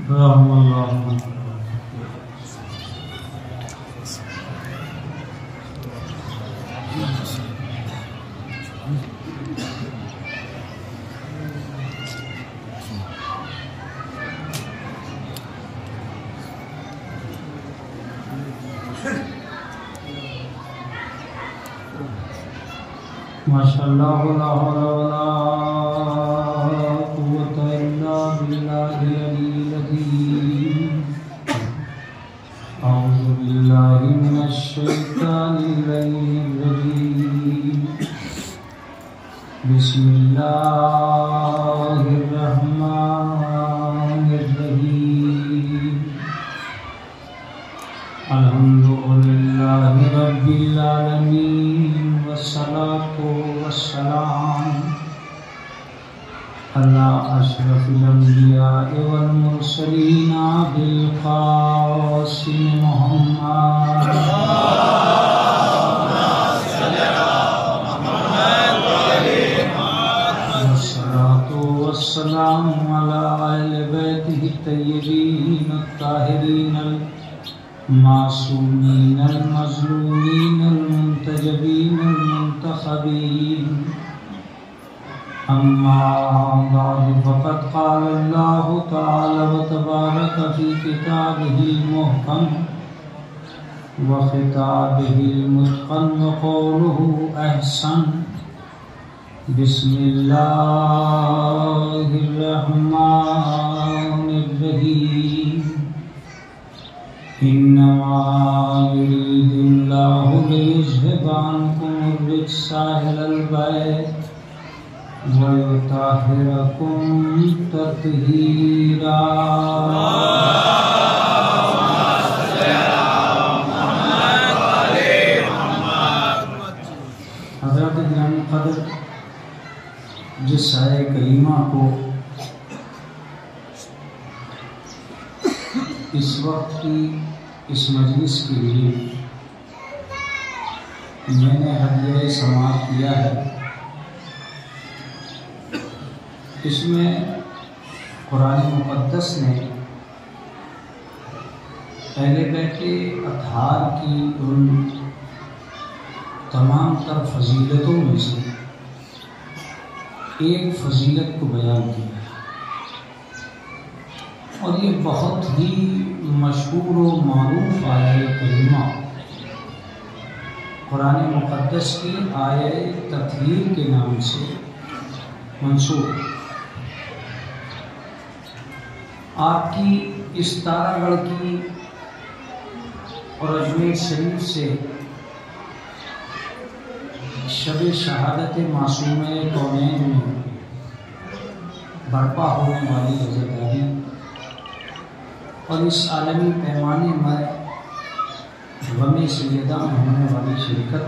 माशाअल्लाह ला हौला वला कुव्वता इल्ला बिल्लाहिल अलिय्यिल अज़ीम। अऊज़ु बिल्लाहि मिनश शैतानिर रजीम। बिस्मिल्लाहिर रहमानिर रहीम। अल्हम्दुलिल्लाहि रब्बिल आलमीन वस्सलातु वस्सलाम अला अशरफिल अंबिया वल मुरसलीन बिल क़ासिम मुहम्मद वस्सलातु वस्सलाम अला अहले बैतिहि तय्यबीन अत्ताहिरीन मासूमीन मज़लूमीन मुंतजबीन मुंतखबीन। अम्मा बाद फ़क़द क़ाल अल्लाहु तआला व तबारक फ़ी किताबिहिल मुहकम व ख़िताबिहिल मुत्क़न व क़ौलुहु अहसन। बिस्मिल्लाहिर रहमानिर रहीम। इन्नमा युरीदुल्लाहु लियुज़हिबा अन्कुमुर रिज्सा अहलल बैत व युतहिरकुम तत्हीरा। हज़रत गिरामी क़द्र जिस आये करीमा को इस वक्त की इस मजलिस के लिए मैंने हदिया समाअत किया है, इसमें कुरान मुक़द्दस ने पहले बैठे अतहार की उन तमाम तर फजीलतों में से एक फजीलत को बयान किया है और ये बहुत ही मशहूर व मारूफ आये करीमा कुरान मुक़द्दस की आये तत्हीर के नाम से मंसूब। आपकी इस तारागढ़ की और अजमेर शरीफ से शब शहादत मासूमे कौनैन में बर्पा होने वाली रज़ादारी और इस आलमी पैमाने में गमे सैयदा में होने वाली शिरकत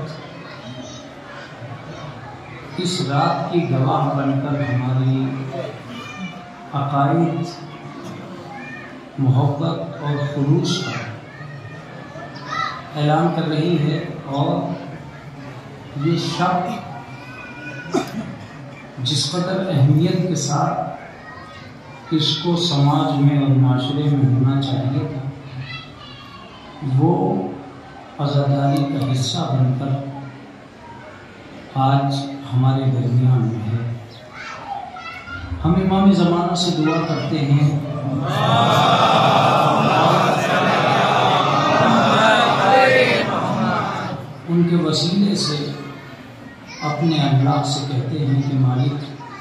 इस रात की गवाह बनकर हमारी अक़ाइद, मोहब्बत और खुलूस का ऐलान कर रही है। और ये शब जिस कदर अहमियत के साथ इसको समाज में और माशरे में होना चाहिए था, वो आज़ादारी का हिस्सा बनकर आज हमारे दरमियान में है। हम इमाम ज़माना से दुआ करते हैं उनके वसीले से अपने अल्लाह से कहते हैं कि मालिक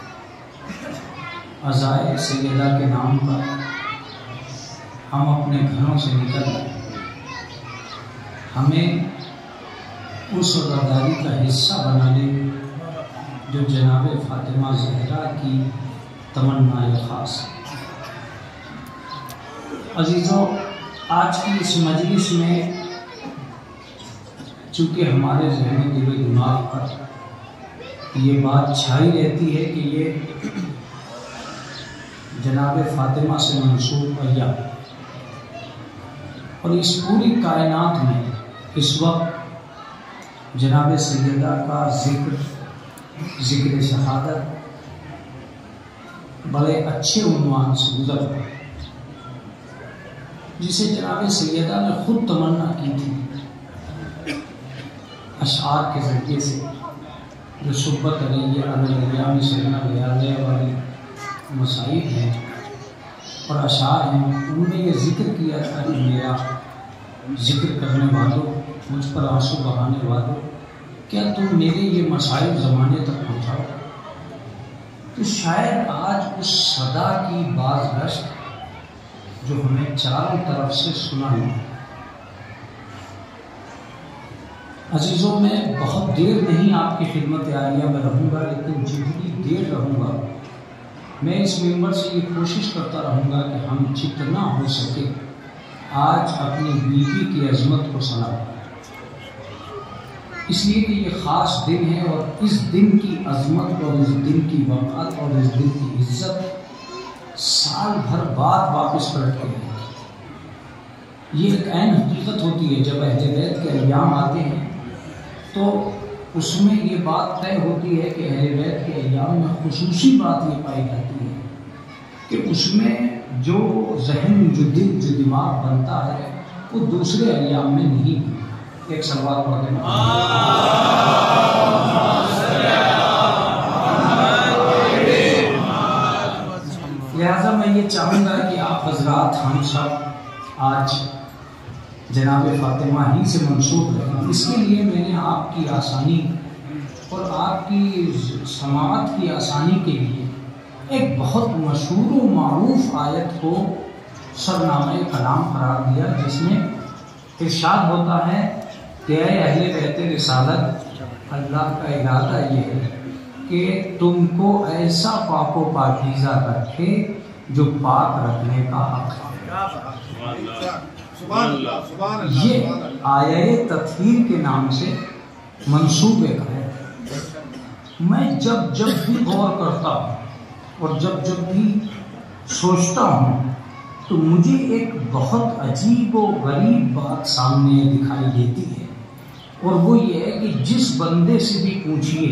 अज़ाए सैयदा के नाम पर हम अपने घरों से निकल हमें उस आज़ादारी का हिस्सा बना ले जो जनाब फ़ातिमा ज़हरा की तमन्ना ख़ास है। अजीज़ों, आज की इस मजलिस में चूँकि हमारे ज़हन दिलो दिमाग पर ये बात छाई रहती है कि ये जनाब फ़ातिमा से मंसूब अय्या और इस पूरी कायनात में इस वक्त जनाब सैयदा का ज़िक्र शहादत बड़े अच्छे उन्वान से गुजर रहा है। जिसे जनाब सैयदा ने खुद तमन्ना की थी अशार के ज़रिए से, जो सुब्बत अलैया में सैना वाली मसाइब हैं और अशार हैं, उन्होंने ये जिक्र किया था कि मेरा जिक्र करने वालों, मुझ पर आंसू बहाने वालों, क्या तुम मेरे ये मसाइब ज़माने तक पहुँचाओ। तो शायद आज उस सदा की बाज़गश्त जो हमें चारों तरफ से सुनाई। अजीज़ों, मैं बहुत देर नहीं आपकी खिदमत आलिया में रहूँगा, लेकिन जितनी देर रहूँगा मैं इस मिंबर से ये कोशिश करता रहूँगा कि हम जितना हो सके आज अपनी बीवी की अजमत को सलाम, इसलिए कि ये ख़ास दिन है और इस दिन की अजमत और इस दिन की वक़्त और इस दिन की इज्जत साल भर बाद वापस पलट के आएगी। ये एक ऐन हकीकत होती है। जब अहले बैत के अय्याम आते हैं तो उसमें ये बात तय होती है कि अहले बैत के अय्याम में खुसूसी बात ये पाई जाती है कि उसमें जो जहन, जो दिल, जो दिमाग बनता है वो दूसरे अय्याम में नहीं। एक सवाल पढ़ देना। लिहाजा मैं ये चाहूँगा कि आप हजरात, हम सब आज जनाब फातिमा ही से मंसूब रहें। इसके लिए मैंने आपकी आसानी और आपकी समाअत की आसानी के लिए एक बहुत मशहूर व मारूफ आयत को सरनामे कलाम करार दिया, जिसमें इरशाद होता है कि अहले बैत रिसालत, अल्लाह का इरादा ये है कि तुमको ऐसा पाको पाकीज़ा रखे जो पाक रखने का हक है। ये आये तत्हीर के नाम से मंसूब एक है। मैं जब जब भी गौर करता हूँ और जब जब भी सोचता हूँ तो मुझे एक बहुत अजीब व गरीब बात सामने दिखाई देती है, और वो ये है कि जिस बंदे से भी पूछिए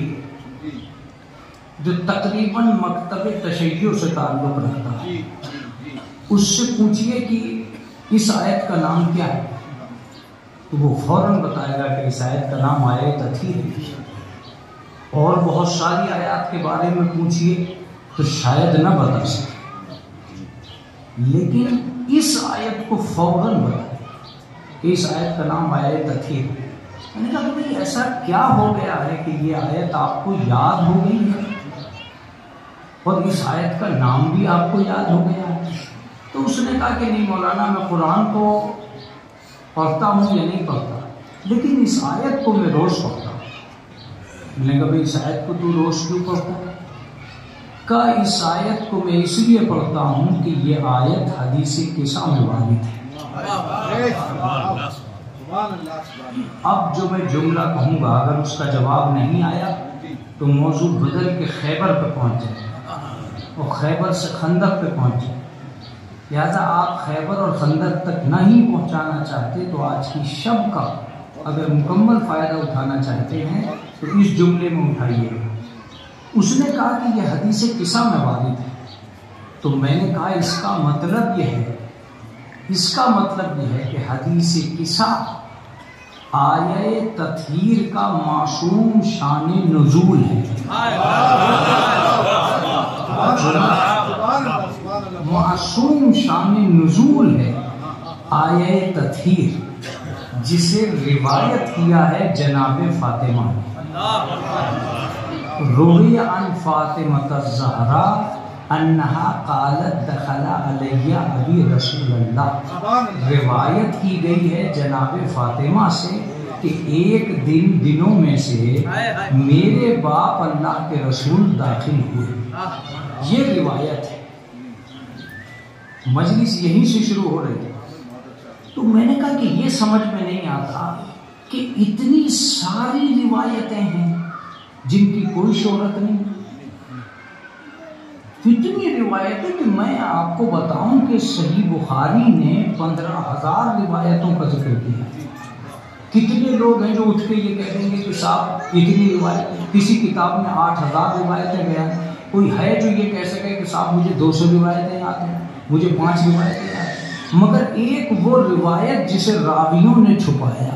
जो तकरीबन मकतब तशय्युअ से ताल्लुक़ रखता है, उससे पूछिए कि इस आयत का नाम क्या है, तो वो फौरन बताएगा कि इस आयत का नाम आयत तत्हीर है। और बहुत सारी आयत के बारे में पूछिए तो शायद न बता सके, लेकिन इस आयत को फौरन बताए कि इस आयत का नाम आयत तत्हीर है। मैंने कहा भाई ऐसा क्या हो गया है कि ये आयत आपको याद हो गई है और इस आयत का नाम भी आपको याद हो गया है। तो उसने कहा कि नहीं मौलाना, मैं कुरान को पढ़ता हूँ या नहीं पढ़ता, लेकिन इस आयत को मैं रोज़ पढ़ता हूँ। मैंने कहा भाई इस आयत को तू रोज़ क्यों पढ़ता है? का इस आयत को मैं इसलिए पढ़ता हूँ कि ये आयत हदीस किस्सा में वारिद है। अब जो मैं जुमला कहूँगा अगर उसका जवाब नहीं आया तो मौजू बदल के खैबर पे पहुँच जाए और खैबर से खंदक पे पहुँच जाए। लिहाजा आप खैबर और खंदक तक नहीं पहुँचाना चाहते तो आज की शब का अगर मुकम्मल फ़ायदा उठाना चाहते हैं तो इस जुमले में उठाइएगा। उसने कहा कि यह हदीस किस्सा में वारिद है, तो मैंने कहा इसका मतलब यह है, इसका मतलब यह है कि हदीस किस्सा आये तत्हीर का मासूम शान नुज़ूल है। मासूम शान नुज़ूल है आये तत्हीर, जिसे रिवायत किया है जनाब फातिमा ने। रुविया अन फातिमा ज़हरा अन्नहा क़ालत दखला अलैया अबी रसूलल्लाह। रिवायत की गई है जनाब फातिमा से कि एक दिन दिनों में से मेरे बाप अल्लाह के रसूल दाखिल हुए। ये रिवायत है। मजलिस यहीं से शुरू हो रही है। तो मैंने कहा कि ये समझ में नहीं आता कि इतनी सारी रिवायतें हैं जिनकी कोई शोहरत नहीं, इतनी रिवायतें कि मैं आपको बताऊं कि सही बुखारी ने 15,000 रिवायतों का जिक्र किया। कितने लोग हैं जो उठ के ये कह देंगे कि साहब इतनी रिवायत, किसी किताब में 8,000 रिवायतें बयान। कोई है जो ये कह सके कि साहब मुझे 200 रिवायतें याद हैं, मुझे 5 रिवायतें याद हैं। मगर एक वो रिवायत जिसे रावियों ने छुपाया,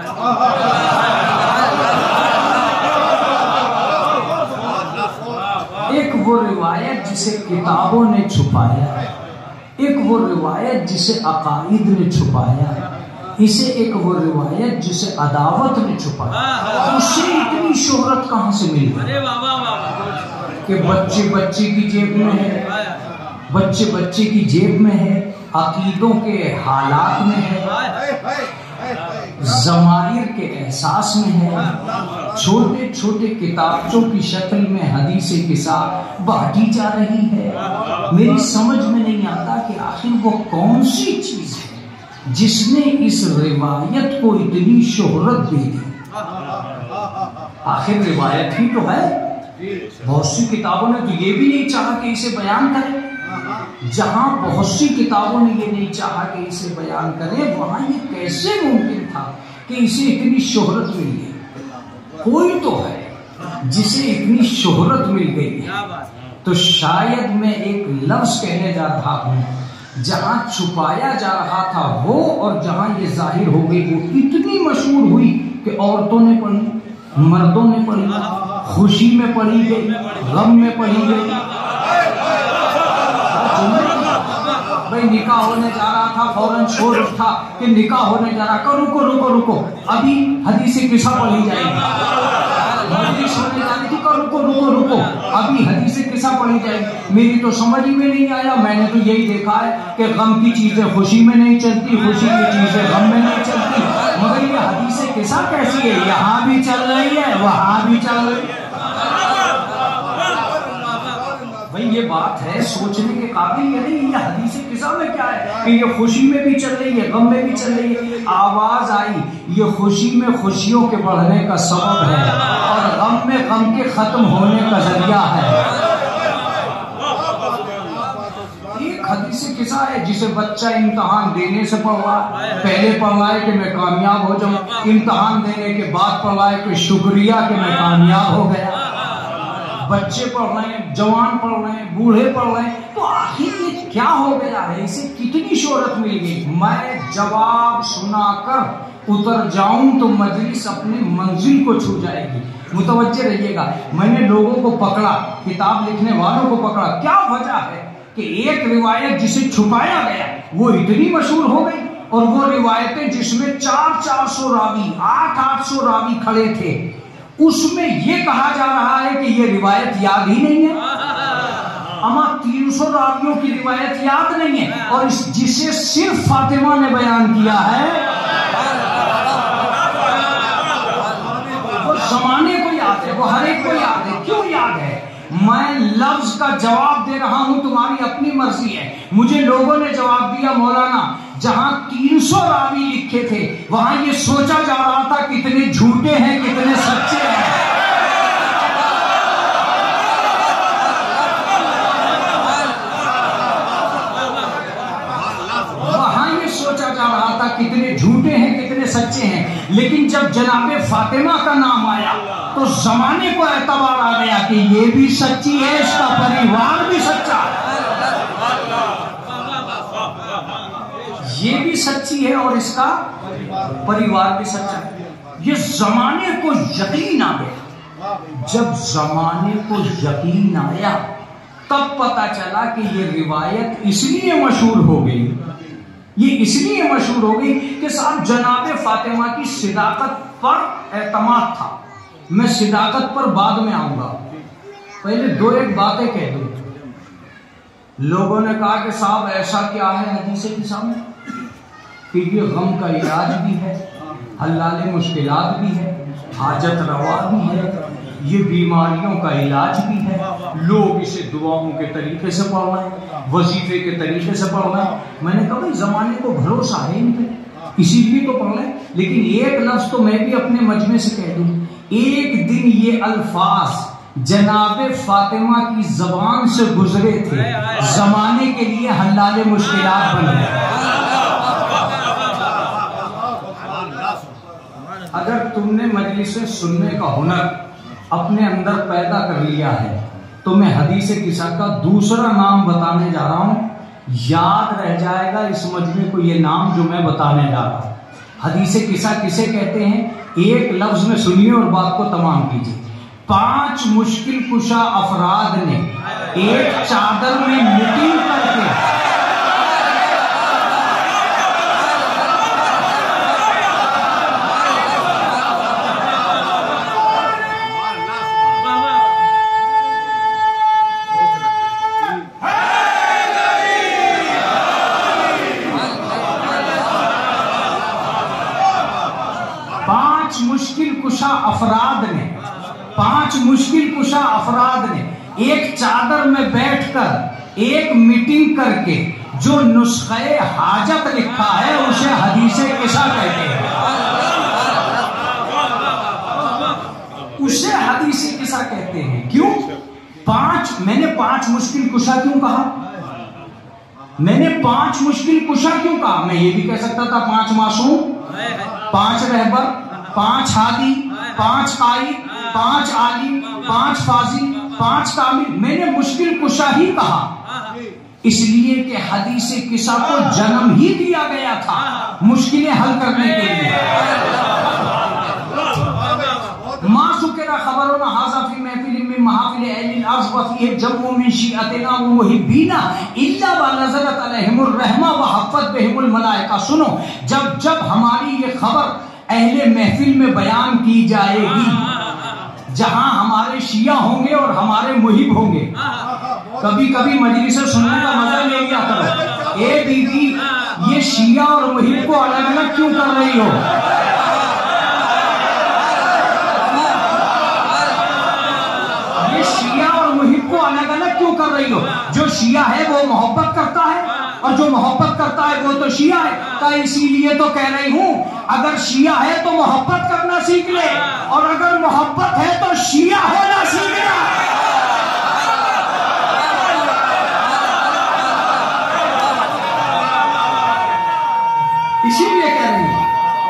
एक वो रिवायत जिसे किताबों ने छुपाया, एक वो रिवायत जिसे अकाईद ने छुपाया, इसे एक वो रिवायत जिसे अदावत ने छुपाया, उससे इतनी शोहरत कहां से मिली कि बच्चे बच्चे की जेब में है, बच्चे बच्चे की जेब में है, अकीदों के हालात में है, ज़माइर के एहसास में है, छोटे छोटे किताबों की शक्ल में हदीसे किस्सा बांटी जा रही है। मेरी समझ में नहीं आता कि आखिर वो कौन सी चीज है जिसने इस रिवायत को इतनी शोहरत दे दी। आखिर रिवायत ही तो है। बहुत सी किताबों ने तो ये भी नहीं चाहा कि इसे बयान करें। जहां बहुत सी किताबों ने ये नहीं चाहा कि इसे बयान करें, वहां ये कैसे मुमकिन था कि इसे इतनी शोहरत मिल गई। कोई तो है जिसे इतनी शोहरत मिल गई है। तो शायद मैं एक लफ्ज कहने जा रहा हूं, जहां छुपाया जा रहा था वो और जहां ये जाहिर हो गई वो इतनी मशहूर हुई कि औरतों ने पढ़ी, मर्दों ने पढ़ी, खुशी में पढ़ी गई, गम में पढ़ी गई। भाई निकाह होने जा रहा था, फौरन शोर उठा कि निकाह होने जा रहा। रुको रुको रुको, अभी हदीस किस्सा पढ़ी जाएगी। हदीस होने जा रही थी, रुको रुको रुको, अभी हदीस किस्सा पढ़ी जाएगी। मेरी तो समझ में नहीं आया। मैंने तो यही देखा है कि गम की चीजें खुशी में नहीं चलती, खुशी की चीजें गम में नहीं चलती। मगर ये हदीस किस्सा कैसी है? यहाँ भी चल रही है, वहां भी चल रही है। भाई ये बात है सोचने के काबिल। ये नहीं, ये हदीस किस्सा में क्या है कि ये खुशी में भी चल रही है, गम में भी चल रही है। आवाज आई, ये खुशी में खुशियों के बढ़ने का सबब है और गम में गम के खत्म होने का जरिया है। एक हदीस किस्सा है जिसे बच्चा इम्तहान देने से पढ़ रहा है। पहले पढ़ रहा है कि मैं कामयाब हो जाऊं, इम्तहान देने के बाद पढ़ रहा है कि शुक्रिया कि मैं कामयाब हो गया। बच्चे पढ़ रहे हैं, जवान पढ़ रहे हैं, बूढ़े पढ़ रहे हैं। तो आखिर ये क्या हो गया है? इसे कितनी शोहरत मिल गई? मैं जवाब सुनाकर उतर जाऊं तो मजलिस अपनी मंजिल को छू जाएगी। मुतवज्जे रहिएगा, मैंने लोगों को पकड़ा, किताब लिखने वालों को पकड़ा। क्या वजह है कि एक रिवायत जिसे छुपाया गया वो इतनी मशहूर हो गई, और वो रिवायतें जिसमें 400 रावी, 800 रावी खड़े थे, उसमें ये कहा जा रहा है कि ये रिवायत याद ही नहीं है। अमा 300 रावियों की रिवायत याद नहीं है, और जिसे सिर्फ फातिमा ने बयान किया है वो जमाने को याद है, वो हर एक को याद है। क्यों याद है? मैं लफ्ज का जवाब दे रहा हूं, तुम्हारी अपनी मर्जी है। मुझे लोगों ने जवाब दिया, मौलाना जहां 300 रावी लिखे थे वहां ये सोचा जा रहा था कितने झूठे हैं कितने सच्चे हैं। वहां ये सोचा जा रहा था कितने झूठे हैं कितने सच्चे हैं। लेकिन जब जनाबे फातिमा का नाम आया तो जमाने को एतबार आ गया कि ये भी सच्ची है, इसका परिवार भी सच्चा है, ये भी सच्ची है और इसका परिवार भी सच्चा है। ये जमाने को यकीन आ गया। जब जमाने को यकीन आया तब पता चला कि ये रिवायत इसलिए मशहूर हो गई, ये इसलिए मशहूर हो गई कि साहब जनाबे फातिमा की सिदाकत पर एतमाद था। मैं सिदाकत पर बाद में आऊंगा, पहले दो एक बातें कह दूं। लोगों ने कहा कि साहब ऐसा क्या है हदीस के सामने कि ये गम का इलाज भी है, हल्लाले मुश्किलात भी है, हाजत रवा भी है, ये बीमारियों का इलाज भी है। लोग इसे दुआओं के तरीके से पढ़ रहे हैं, वजीफे के तरीके से पढ़ रहे हैं। मैंने कहा भाई जमाने को भरोसा है इन पे, इसीलिए तो पढ़ रहे हैं। लेकिन एक लफ्ज तो मैं भी अपने मजमे से कह दूं, एक दिन ये अल्फाज जनाबे फातिमा की जबान से गुजरे थे, जमाने के लिए हल्लाले मुश्किलात बन गए। अगर तुमने मजलिसें सुनने का हुनर अपने अंदर पैदा कर लिया है तो मैं हदीस किस्सा का दूसरा नाम बताने जा रहा हूं याद रह जाएगा इस मजमे को ये नाम जो मैं बताने जा रहा हूं। हदीसे किसा किसे कहते हैं? एक लफ्ज में सुनिए और बात को तमाम कीजिए। 5 मुश्किल कुशा अफराद ने एक चादर में मीटिंग करके पांच मुश्किल कुशा अफराद ने एक चादर में बैठकर एक मीटिंग करके जो नुस्खे हाजत लिखा है उसे हदीसे किसा कहते हैं। उसे हदीसे किसा कहते हैं। क्यों? मैंने 5 मुश्किल कुशा क्यों कहा? मैंने 5 मुश्किल कुशा क्यों कहा? मैं ये भी कह सकता था 5 मासूम, 5 रहबर, 5 हादी, 5 कायद, 5 आलिम, 5 फाजी, 5 कामिल। मैंने मुश्किल कुशा ही कहा इसलिए कि हदीसे किसा को जन्म ही दिया गया था मुश्किलें हल करने के लिए। मासुकेरा खबरों हाज़ा फी महफिल में महाफिल अहलिल अर्ज़ व फीह जम्मु मिन शिअतिना व मुहिब्बीना इल्ला व नज़रत अलैहिमुर रहमा व हफ़्फ़त बिहिमुल मलाइका। सुनो, जब जब हमारी ये खबर अहले महफिल में बयान की जाएगी, जहां हमारे शिया होंगे और हमारे मुहिब होंगे। कभी कभी मजलिस से सुनने का मजा ले लिया करो। ए दीदी, ये शिया और मुहिब को अलग अलग क्यों कर रही हो? ये शिया और मुहिब को अलग अलग क्यों कर रही हो? जो शिया है वो मोहब्बत करता है और जो मोहब्बत करता है वो तो शिया है। इसीलिए तो कह रही हूं, अगर शिया है तो मोहब्बत करना सीख ले और अगर मोहब्बत है तो शिया होना सीख ले। इसीलिए कह रही हूं।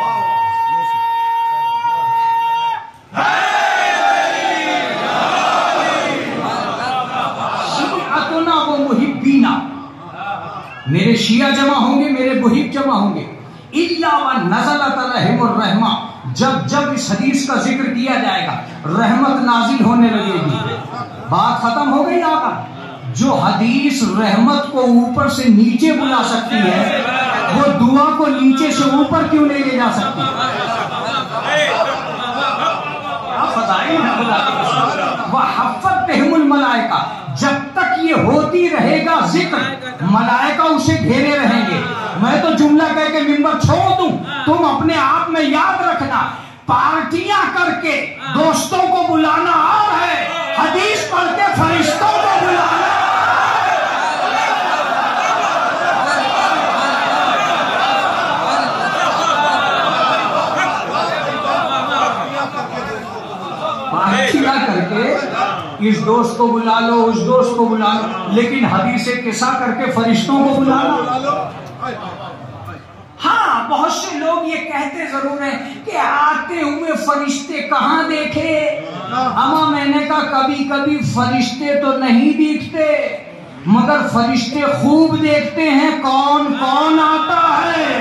शिअतुना व मुहिब्बीना, मेरे शिया जमा होंगे, मेरे मुहिब जमा होंगे। इल्ला व नज़लत अलैहिमुर रहमा, जब जब इस हदीस का जिक्र किया जाएगा रहमत नाजिल होने लगेगी। बात खत्म हो गई। आका, जो हदीस रहमत को ऊपर से नीचे बुला सकती है वो दुआ को नीचे से ऊपर क्यों नहीं ले जा सकती? आप बताइए ना। वह हफ़्फ़त बिहिमुल मलाइका, जब तक ये होती रहेगा जिक्र, मलाइका उसे घेरे रहेंगे। मैं तो जुमला कह के मिंबर छोड़ दूं, तुम अपने आप में याद रखना, पार्टियां करके दोस्तों को बुलाना और है, हदीस पढ़ के फरिश्तों को बुलाना। पार्टियां करके इस दोस्त को बुला लो, उस दोस्त को बुला लो, लेकिन हदीसे किसा करके फरिश्तों को बुलाना। हाँ, बहुत से लोग ये कहते जरूर हैं कि आते हुए फरिश्ते कहाँ देखे। अमा मैंने कहा कभी कभी फरिश्ते तो नहीं दिखते, मगर फरिश्ते खूब देखते हैं कौन कौन आता है।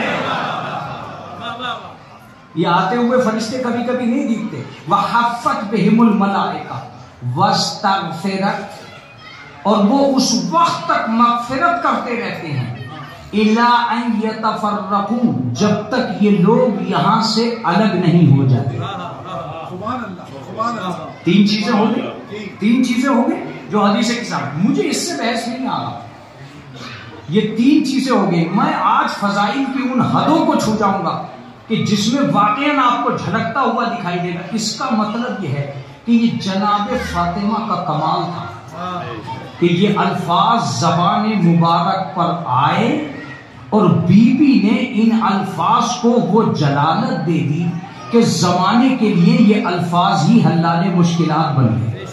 ये आते हुए फरिश्ते कभी कभी नहीं दिखते। वह हफ़्फ़त बिहिमुल मलाइका वस्तग़फ़िरत, और वो उस वक्त तक मग़फ़िरत करते रहते हैं इला अन यतफ़र्रक़ू, जब तक ये लोग यहां से अलग नहीं हो जाते। तीन चीजें हो गई जो हदीस के साथ। मुझे इससे बहस नहीं आ रहा। ये 3 चीजें हो गई। मैं आज फजाइल की उन हदों को छू जाऊंगा कि जिसमें वाकईन आपको झलकता हुआ दिखाई देगा। इसका मतलब यह है कि ये जनाब फातिमा का कमाल था कि ये अल्फाज ज़बान मुबारक पर आए और बीबी ने इन अल्फाज को वो जलालत दे दी कि जमाने के लिए ये अल्फाज ही हल्लाले मुश्किलात बन गए।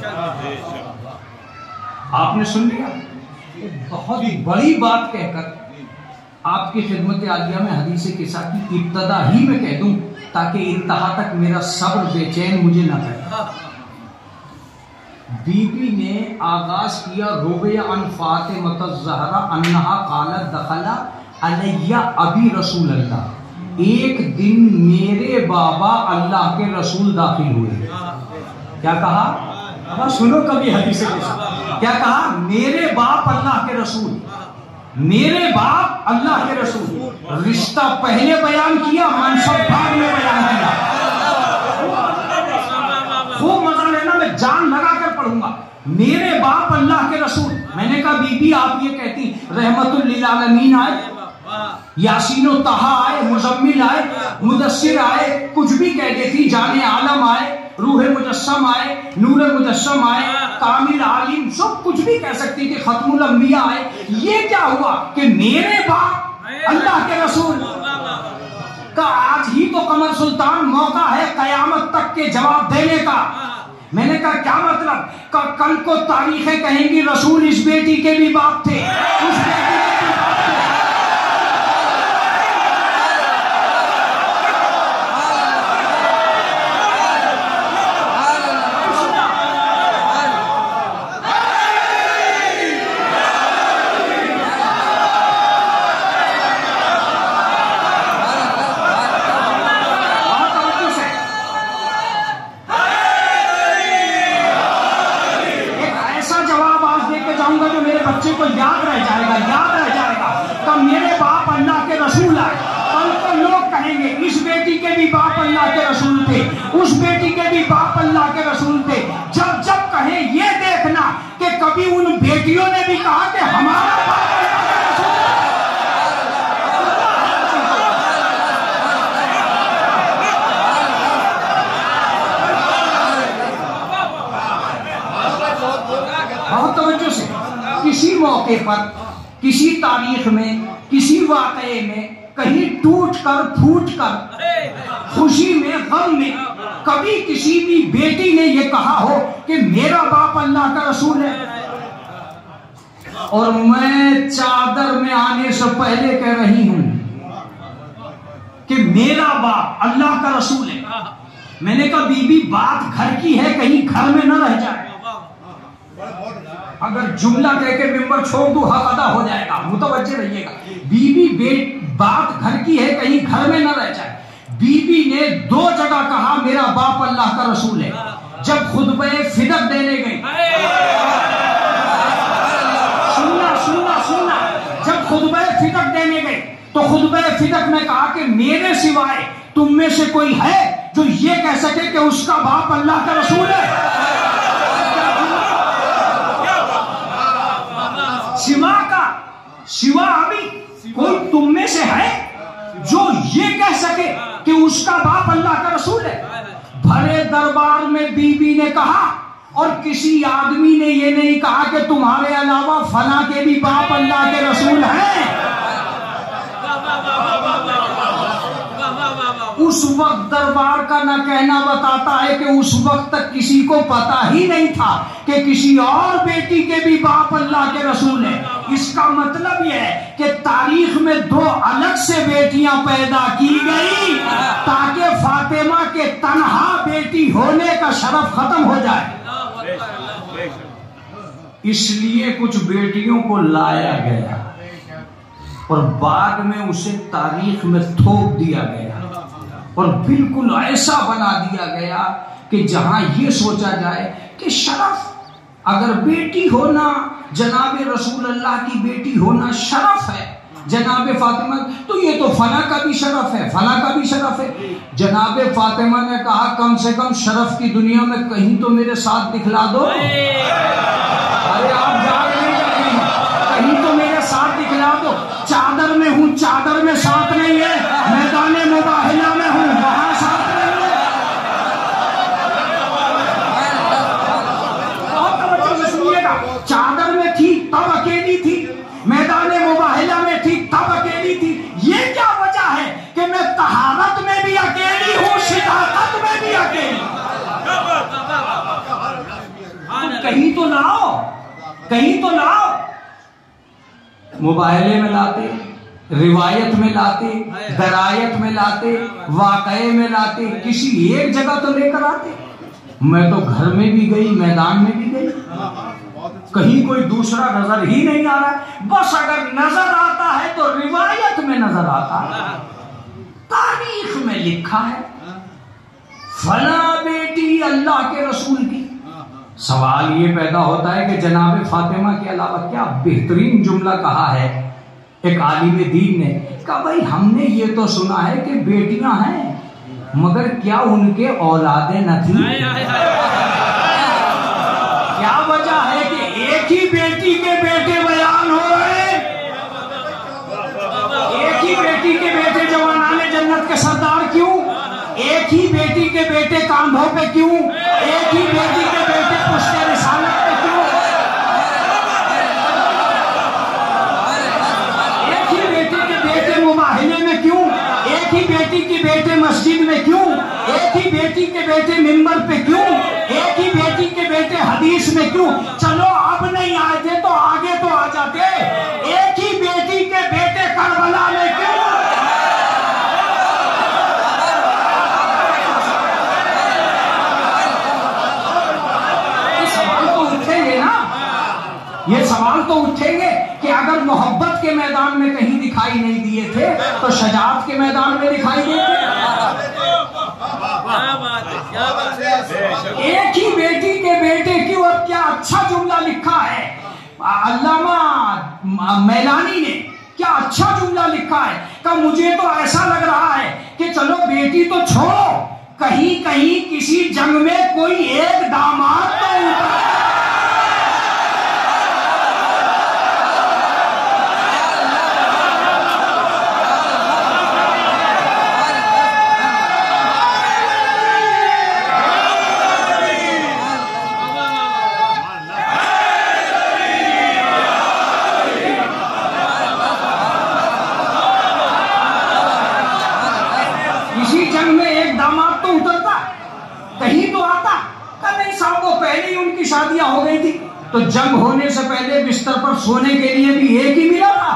आपने सुन लिया। बहुत बड़ी बात कहकर आपकी खिदमत आलिया में हदीस किस्सा की इब्तदा ही में कह दूं ताकि इंतहा तक मेरा सब्र बेचैन मुझे न करे। बीबी ने आगाज किया रुबया अन फातिमा ज़हरा अन्नहा क़ालत दखला अलैया अबी रसूल अल्लाह। एक दिन मेरे बाबा अल्लाह के रसूल दाखिल हुए। क्या कहा? अब सुनो कभी हदीस क्या कहा? मेरे बाप अल्लाह के रसूल, मेरे बाप अल्लाह के रसूल। रिश्ता पहले बयान किया, मनसब बाद में बयान किया। खूब मजा लेना, मैं जान लगा कर पढ़ूंगा। मेरे बाप अल्लाह के रसूल। मैंने कहा बीबी आप ये कहती रहमतुल लिल आलमीन आए, यासीनो तहा आए, मुजम्मिल आए, मुदस्सिर आए, कुछ भी कह देती, जाने आलम आए, रूह मुजस्सम आए, नूर मुजस्सम आए, कामिल आलिम, सब कुछ भी कह सकती थी, खत्मुल अंबिया आए। ये क्या हुआ कि मेरे बाप अल्लाह के रसूल का? आज ही तो कमर सुल्तान मौका है कयामत तक के जवाब देने का। मैंने कहा क्या मतलब? कल को तारीखें कहेंगी रसूल इस बेटी के भी बाप थे, उस बेटी के भी बाप थे। बच्चे को याद रह जाएगा, याद रह जाएगा। कब मेरे बाप अल्लाह के रसूल आए, कल को लोग कहेंगे इस बेटी के भी बाप अल्लाह के रसूल थे, उस बेटी के भी बाप अल्लाह के रसूल थे। जब जब कहे ये देखना कि कभी उन बेटियों ने भी कहा कि हमारा बाप अल्लाह के रसूल है। बहुत तवज्जो से किसी मौके पर, किसी तारीख में, किसी वाकये में कहीं टूट कर फूट कर, खुशी में गम में कभी किसी भी बेटी ने यह कहा हो कि मेरा बाप अल्लाह का रसूल है? और मैं चादर में आने से पहले कह रही हूं कि मेरा बाप अल्लाह का रसूल है। मैंने कहा बीबी बात घर की है, कहीं घर में न रह जाए। अगर जुमला कह के मिंबर छोड़ दूं हक अदा हो जाएगा, मुतवज्जे रहिएगा। बीबी बात घर की है, कहीं घर में न रह जाए। बीबी ने दो जगह कहा मेरा बाप अल्लाह का रसूल है। जब खुतबे फिदक देने गई, सुनना सुनना सुनना, जब खुतबे फिदक देने गई तो खुतबे फिदक में कहा कि मेरे सिवाय तुम में से कोई है जो ये कह सके कि उसका बाप अल्लाह का रसूल है? सिवा अभी कोई तुम में से है जो ये कह सके कि उसका बाप अल्लाह का रसूल है? भरे दरबार में बीबी ने कहा, और किसी आदमी ने ये नहीं कहा कि तुम्हारे अलावा फला के भी बाप अल्लाह के रसूल हैं। उस वक्त दरबार का न कहना बताता है कि उस वक्त तक किसी को पता ही नहीं था कि किसी और बेटी के भी बाप अल्लाह के रसूल हैं। इसका मतलब यह है कि तारीख में दो अलग से बेटियां पैदा की गई ताकि फातिमा के तन्हा बेटी होने का शरफ खत्म हो जाए। इसलिए कुछ बेटियों को लाया गया और बाद में उसे तारीख में थोप दिया गया और बिल्कुल ऐसा बना दिया गया कि जहां ये सोचा जाए कि शरफ, अगर बेटी होना, जनाबे रसूल अल्लाह की बेटी होना शरफ है, जनाबे फातिमा, तो ये तो फला का भी शरफ है, फला का भी शरफ है। जनाबे फातिमा ने कहा कम से कम शरफ की दुनिया में कहीं तो मेरे साथ दिखला दो। अरे आप जा रहे हैं, कहीं तो मेरे साथ दिखला दो। चादर में हूं, चादर में साथ नहीं है, मैदाने मुबाहिला में हूं, वहां साथ नहीं है। बहुत तवज्जो से सुनिएगा, चादर में थी तब अकेली थी, मैदाने मुबाहिला में थी तब अकेली थी। ये क्या वजह है कि मैं तहारत में भी अकेली हूं, शिदाकत में भी अकेली। कहीं तो लाओ, कहीं तो लाओ। मुबाहिले में लाते, रिवायत में लाते, दरायत में लाते, वाकये में लाते, किसी एक जगह तो लेकर आते। मैं तो घर में भी गई, मैदान में भी गई, कहीं कोई दूसरा नजर ही नहीं आ रहा है। बस अगर नजर आता है तो रिवायत में नजर आता है, तारीख में लिखा है फला बेटी अल्लाह के रसूल की। सवाल ये पैदा होता है कि जनाब फातिमा के अलावा क्या बेहतरीन जुमला कहा है एक आलिम दीन ने, कहा भाई हमने ये तो सुना है कि बेटियां हैं, मगर क्या उनके औलादे न थी? क्या वजह है कि एक ही बेटी के बेटे बयान हो रहे हैं, एक ही बेटी के बेटे जवानाने जन्नत के सरदार क्यों, एक ही बेटी के बेटे कांधों पे क्यों, एक ही बेटी के बेटे पुश्ते रिसालत पे क्यों, एक ही बेटी के बेटे मुबाहिले में क्यों, एक ही बेटी के बेटे मस्जिद में क्यों, एक ही बेटी के बेटे मिंबर पे क्यों, एक ही बेटी के बेटे हदीस में क्यों? चलो अब नहीं आए थे तो आगे तो आ जाते। एक ही बेटी के बेटे करबला में क्यों? ये सवाल तो उठेंगे कि अगर मोहब्बत के मैदान में कहीं दिखाई नहीं दिए थे तो शजाअत के मैदान में दिखाई देते। एक ही बेटी के बेटे क्यों? और क्या अच्छा जुमला लिखा है अल्लामा मैलानी ने, क्या अच्छा जुमला लिखा है। का मुझे तो ऐसा लग रहा है कि चलो बेटी तो छोड़ो, कहीं कहीं किसी जंग में कोई एक दामाद तो उतर। शादियां हो गई थी तो जंग होने से पहले बिस्तर पर सोने के लिए भी एक ही मिला था।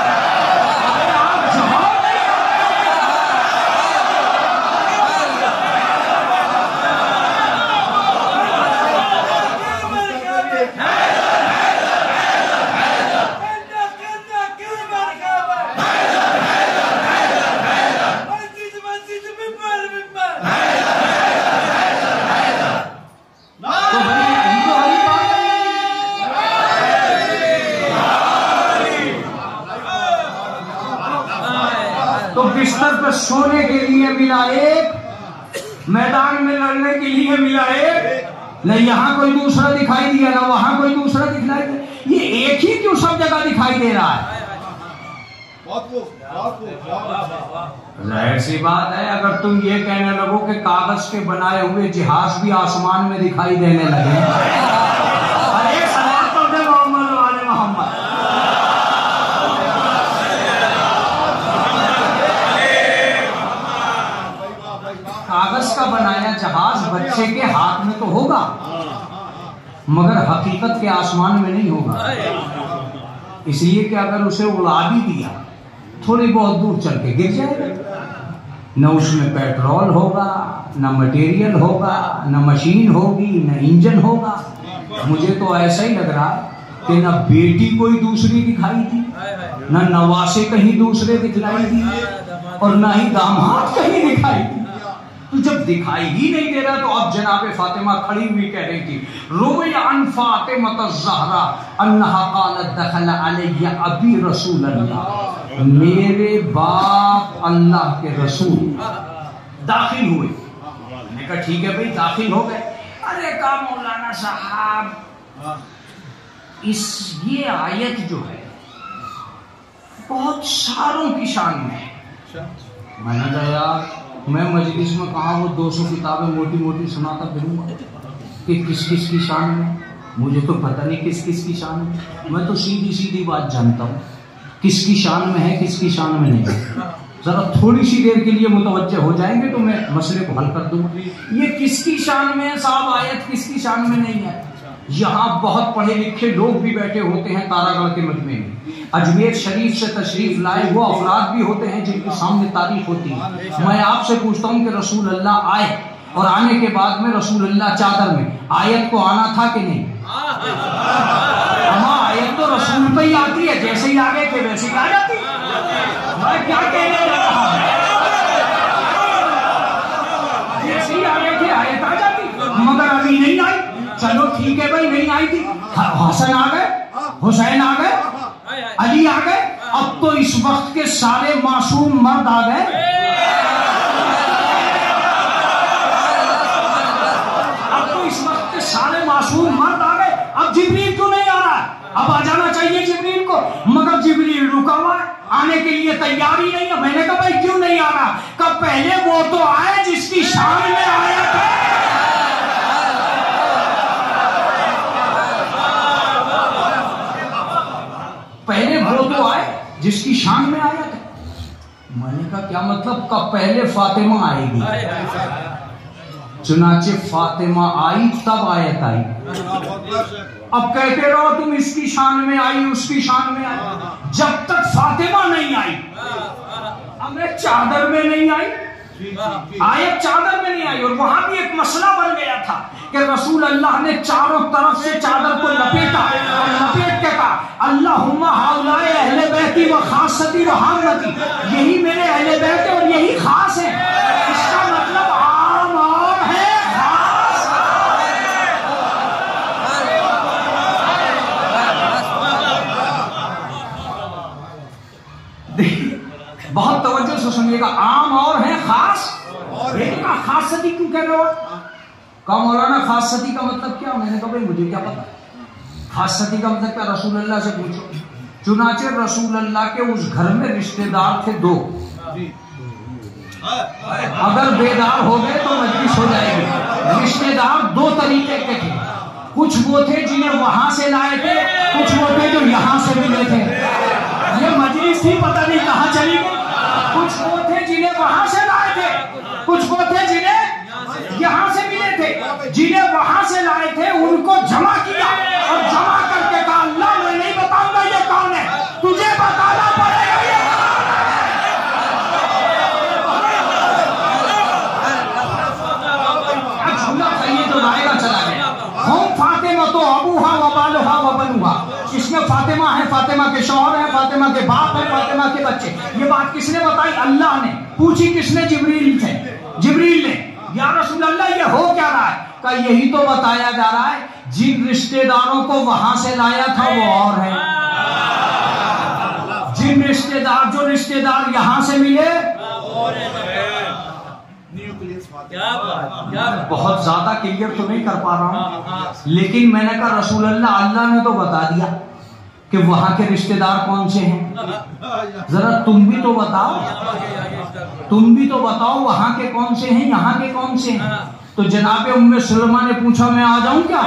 बिस्तर पर सोने के लिए मिला एक, मैदान में लड़ने के लिए मिला एक, न यहाँ कोई दूसरा दिखाई दिया ना वहां कोई दूसरा दिखाई दिया। ये एक ही क्यों सब जगह दिखाई दे रहा है? जाहिर सी बात है अगर तुम ये कहने लगो कि कागज के बनाए हुए जहाज भी आसमान में दिखाई देने लगे। अरे सलाम तो दे मोहम्मद वाले मोहम्मद। कागज का बनाया जहाज बच्चे के हाथ में तो होगा मगर हकीकत के आसमान में नहीं होगा, इसलिए कि अगर उसे उड़ा भी दिया थोड़ी बहुत दूर चल के गिर जाएगा। न उसमें पेट्रोल होगा, न मटेरियल होगा, न मशीन होगी, न इंजन होगा। मुझे तो ऐसा ही लग रहा है कि न बेटी कोई दूसरी दिखाई दी, न नवासे कहीं दूसरे दिखलाई दी और न ही दामाद कहीं दिखाई दी। तो जब दिखाई ही नहीं दे रहा तो अब जनाब फातिमा खड़ी हुई कह रही थी, रुवैया अन फातिमा ज़हरा अन्नहा क़ालत दखल अलैया अबी रसूल अल्लाह, मेरे बाप अल्लाह के रसूल दाखिल हुए। मैंने कहा ठीक है भाई दाखिल हो गए। अरे कहा मौलाना साहब इस ये आयत जो है बहुत सारों की शान में है। मैंने कहा यार मैं मजलिस में कहा वो 200 किताबें मोटी मोटी सुनाता फिरूंगा कि किस किस की शान में, मुझे तो पता नहीं किस किस की शान में। मैं तो सीधी सीधी बात जानता हूँ किसकी शान में है किसकी शान में नहीं। जरा थोड़ी सी देर के लिए मुतवज्जे हो जाएंगे तो मैं मसले को हल कर दूंगा। ये किसकी शान में है साहब, आयत किसकी शान में नहीं है। यहाँ बहुत पढ़े लिखे लोग भी बैठे होते हैं तारागढ़ के मजमे में, अजमेर शरीफ से तशरीफ लाए वो अफराद भी होते हैं जिनके सामने तारीख होती है। मैं आपसे पूछता हूँ कि रसूल अल्लाह आए और आने के बाद में रसूलुल्लाह चादर में, आयत को आना था कि नहीं? हाँ, आयत तो रसूल पे ही आती है, जैसे ही आ गए थे वैसे ही आ जाती। मैं क्या कहने जा रहा हूं, जैसे ही आ गए थे आयत आ जाती, मगर अभी नहीं आई। चलो ठीक है भाई, नहीं आई थी, हसन आ गए, हुसैन आ गए, अली आ गए, अब तो इस वक्त के सारे मासूम मर्द आ गए। अब तो इस वक्त के सारे मासूम मर्द आ गए। अब जिब्रील क्यों नहीं आ रहा है? अब आ जाना चाहिए जिब्रील को, मगर जिब्रील रुका हुआ है, आने के लिए तैयार ही नहीं है। मैंने कहा भाई क्यों नहीं आ रहा? कब पहले वो तो आए जिसकी शान में आया था। पहले वो तो आए जिसकी शान में आया था। मैंने कहा क्या मतलब, कब पहले फातिमा आएगी? चुनाचे फातिमा आई तब आयत आई। अब कहते रहो तुम इसकी शान में आई, उसकी शान में आई, जब तक फातिमा नहीं आई, हमें चादर में नहीं आई, आयत चादर में नहीं आई। और वहां भी एक मसला बन गया था कि रसूल अल्लाह ने चारों तरफ से चादर को लपेटा और लपेट के कहा अल्लाहुम्मा हाउलाए अहले बैती व खासती व हामती, यही मेरे अहले बैत है और यही खास है। इसका मतलब आम और है खास। बहुत तवज्जो से सुनिएगा, आम और है खास। खासती क्यों कह रहे हो? कहा मौलाना खासती का मतलब क्या? मैंने कहा भाई मुझे क्या पता खासती का मतलब क्या, रसूल अल्लाह से पूछो। चुनाचे रसूल अल्लाह के उस घर में रिश्तेदार थे दो, अगर बेदार हो गए तो मजलिस हो जाएगी। रिश्तेदार दो तरीके के थे, कुछ वो थे जिन्हें वहां से लाए थे, कुछ वो थे जो यहां से मिले थे। ये मजलिस थी पता नहीं कहां चली गई। कुछ वो थे जिन्हें वहां से लाए थे, कुछ वो थे जिन्हें यहां से मिले थे। जिन्हें वहां से लाए थे उनको जमा किया और जमा करके कहा अल्लाह मैं नहीं बताऊंगा ये कौन है, तुझे बताना पड़ेगा ये। तो रायगा चला गया। हम फातिमा तो अबूहा व बालुहा व बनुहा, इसमें फातिमा है, फातिमा के शौहर है, फातिमा के बाप है, फातिमा के बच्चे। ये बात किसने बताई? अल्लाह ने। पूछी किसने? जिब्रील से। जिब्रील ने, या रसूल अल्लाह ये हो क्या रहा है? का यही तो बताया जा रहा है, जिन रिश्तेदारों को वहां से लाया था वो और है, जिन रिश्तेदार जो रिश्तेदार यहां से मिले। बहुत ज्यादा क्लियर तो नहीं कर पा रहा हूं, लेकिन मैंने कहा रसूल अल्लाह ने तो बता दिया कि वहां के रिश्तेदार कौन से हैं। जरा तुम भी तो बताओ, तुम भी तो बताओ वहां के कौन से हैं, यहाँ के कौन से हैं। तो जनाबे उम्मे सलमा ने पूछा मैं आ जाऊं क्या?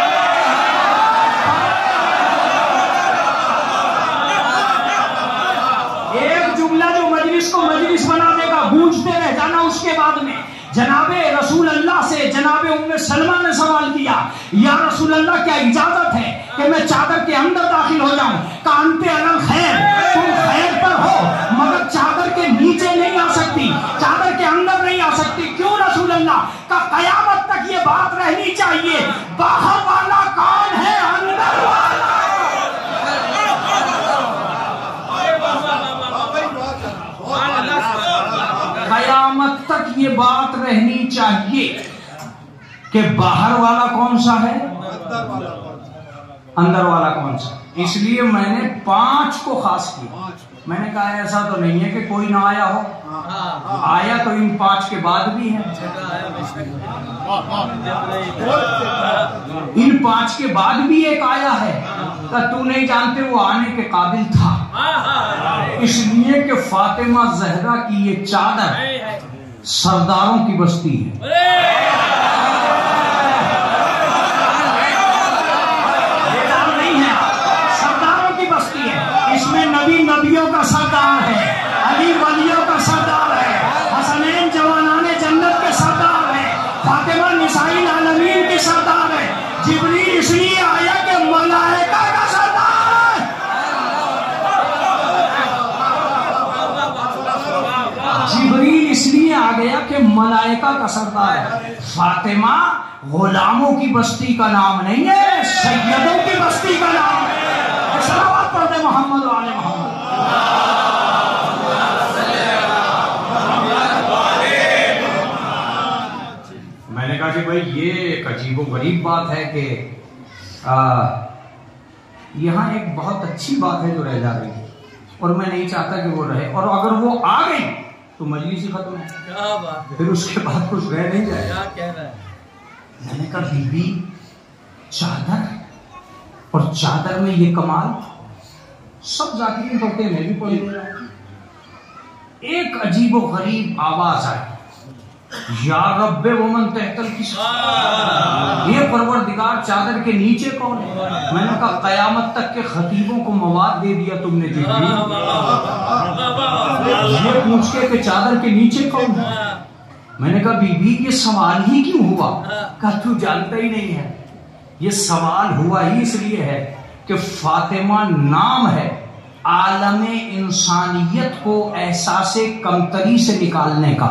एक जुमला जो मजलिस को मजलिस बना देगा, गूंजते रह जाना। उसके बाद में जनाबे रसूल अल्लाह से जनाबे उम्मे सलमा ने सवाल किया, या रसूल अल्लाह क्या इजाजत है कि मैं चादर के अंदर दाखिल हो जाऊं? कांते अलल खैर, तुम खैर पर हो मगर चादर के नीचे नहीं आ सकती, चादर के अंदर नहीं आ सकती। क्यों रसूल अल्लाह? का कयामत तक ये बात रहनी चाहिए, बाहर वाला कौन है, अंदर वाला। कयामत तक ये बात रहनी चाहिए कि बाहर वाला कौन सा है, अंदर वाला कौन सा। इसलिए मैंने 5 को खास किया। मैंने कहा ऐसा तो नहीं है कि कोई ना आया हो, आया तो इन 5 के बाद भी है, इन 5 के बाद भी एक आया है। तो तू नहीं जानते वो आने के काबिल था, इसलिए कि फातिमा जहरा की ये चादर सरदारों की बस्ती है। इसमें नबी नबियों का सरदार है, अली वलियों का सरदार है, हसनैन जवानाने जन्नत के सरदार है, फातिमा निसाइल आलमीन के सरदार है, जिब्रील इसलिए आया कि मलाइका का सरदार है। जिब्रील इसलिए आ गया कि मलाइका का सरदार है। फातिमा गुलामों की बस्ती का नाम नहीं है, सैयदों की बस्ती का नाम है। सलावत पढ़ते मोहम्मद वाले मोहम्मद। मैंने कहा कि भाई ये एक अजीबो गरीब बात है कि यहाँ एक बहुत अच्छी बात है जो रह जा रही है और मैं नहीं चाहता कि वो रहे, और अगर वो आ गई तो मजलिस ही खत्म है। क्या बात है? फिर उसके बाद कुछ रह नहीं जाए। क्या कह रहा है? मैंने कहा बीबी चादर, और चादर में ये कमाल, सब जाकिरीन पढ़ते हैं, मैं भी पढ़ रहा हूं। एक अजीबो गरीब आवाज आई, या रब्बे वमन तहतल किस, ये परवरदिगार चादर के नीचे कौन है? मैंने कहा कयामत तक के खतीबों को मवाद दे दिया तुमने जी। ये पूछ के चादर के नीचे कौन है? मैंने कहा बीबी ये सवाल ही क्यों हुआ? कहा तू जानता ही नहीं है, ये सवाल हुआ ही इसलिए है कि फातिमा नाम है आलमे इंसानियत को एहसासे कमतरी से निकालने का।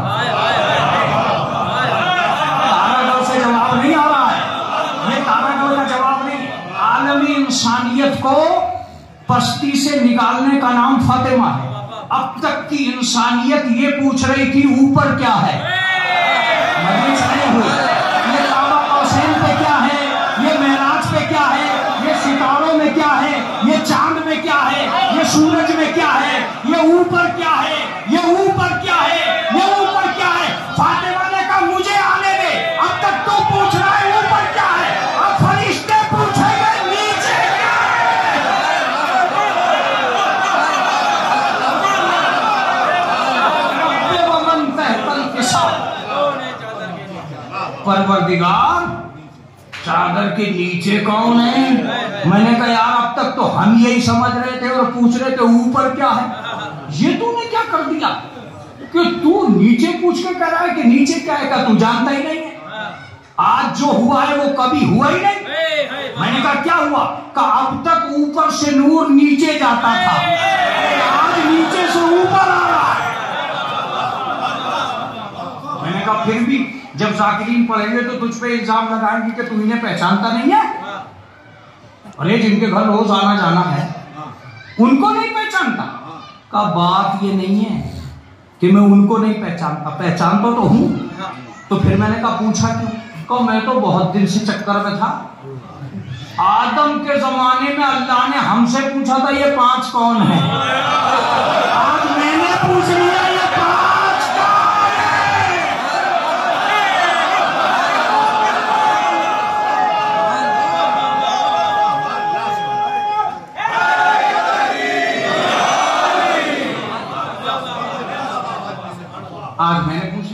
तारागढ़ से जवाब नहीं आ रहा है, ये तारागढ़ का जवाब नहीं। आलमी इंसानियत को पस्ती से निकालने का नाम फातिमा है। अब तक की इंसानियत ये पूछ रही थी ऊपर क्या है, मजलिस नहीं हुई। ये काबा कौसैन पे क्या है, ये मेराज पे क्या है, ये सितारों में क्या है, ये चांद में क्या है, ये सूरज में क्या है, ये ऊपर क्या है, ये ऊपर क्या है, ये ऊपर क्या है। फातिमा ने कहा मुझे आने दे, अब तक तो पूछ रहा है ऊपर क्या है, अब फरिश्ते पूछेंगे नीचे क्या है। परवरदिगार चादर के नीचे कौन है? मैंने कहा यार अब तक तो हम यही समझ रहे थे और पूछ रहे थे ऊपर क्या है। ये तूने क्या कर दिया कि तू नीचे पूछ के कह रहा है कि नीचे क्या है, का तू जानता ही नहीं है। आज जो हुआ है वो कभी हुआ ही नहीं। मैंने कहा क्या हुआ? का अब तक ऊपर से नूर नीचे जाता था, आज नीचे से ऊपर आ रहा है। मैंने कहा फिर भी जब जाकिरीन पढ़ेंगे तो तुझ पे इल्जाम लगाएंगे कि तू इन्हें पहचानता नहीं है। अरे जिनके घर रोज आना जाना है उनको नहीं पहचानता। का बात ये नहीं है कि मैं उनको नहीं पहचानता, पहचानता तो हूं। तो फिर मैंने कहा पूछा क्यों? कहा मैं तो बहुत दिन से चक्कर में था। आदम के जमाने में अल्लाह ने हमसे पूछा था ये 5 कौन है, आज मैंने पूछ लिया ये 5 कौन है। आज मैंने पूछ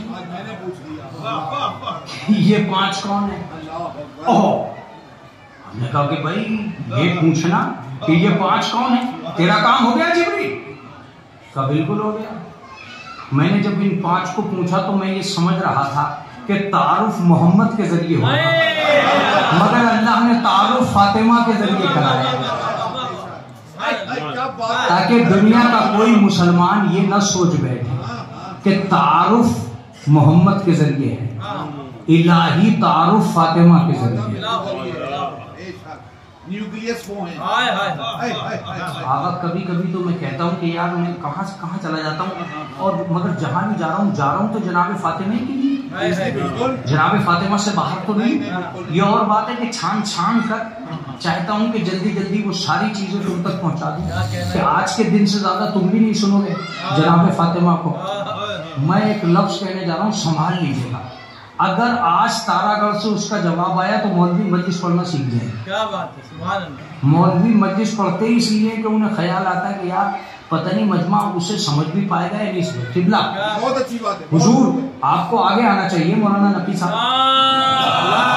लिया ये 5 कौन है। ओह, हमने कहा कि भाई ये पूछना कि ये 5 कौन है तेरा काम हो गया जिब्रील? का बिल्कुल हो गया। मैंने जब इन 5 को पूछा तो मैं ये समझ रहा था कि तारुफ मोहम्मद के जरिए होगा, मगर अल्लाह ने तारुफ फातिमा के जरिए कराया ताकि दुनिया का कोई मुसलमान ये न सोच बैठे कि तारुफ मोहम्मद के जरिए है, इलाही तारुफ फातिमा के जरिए। न्यूक्लियस वो है। आगा कभी कभी तो मैं कहता हूँ कि यार मैं कहाँ से कहाँ चला जाता हूँ, और मगर जहाँ भी जा रहा हूँ तो जनाब फातिमा के लिए, जनाब फातिमा से बाहर तो नहीं। ये और बात है कि छान छान कर चाहता हूँ कि जल्दी जल्दी वो सारी चीजें तुम तक पहुँचा दूँ कि आज के दिन से ज्यादा तुम भी नहीं सुनोगे जनाब फातिमा को। मैं एक लफ्ज कहने जा रहा हूँ, संभाल लीजिएगा। अगर आज तारागढ़ से उसका जवाब आया तो मौलवी मजलिस पढ़ना सीख जाए। क्या बात है, सुभान अल्लाह। मौलवी मजलिस पढ़ते ही इसलिए कि उन्हें ख्याल आता है कि यार पता नहीं मजमा उसे समझ भी पाएगा या नहीं। किबला बहुत अच्छी बात है। हुजूर आपको आगे आना चाहिए मौलाना नकी साहब।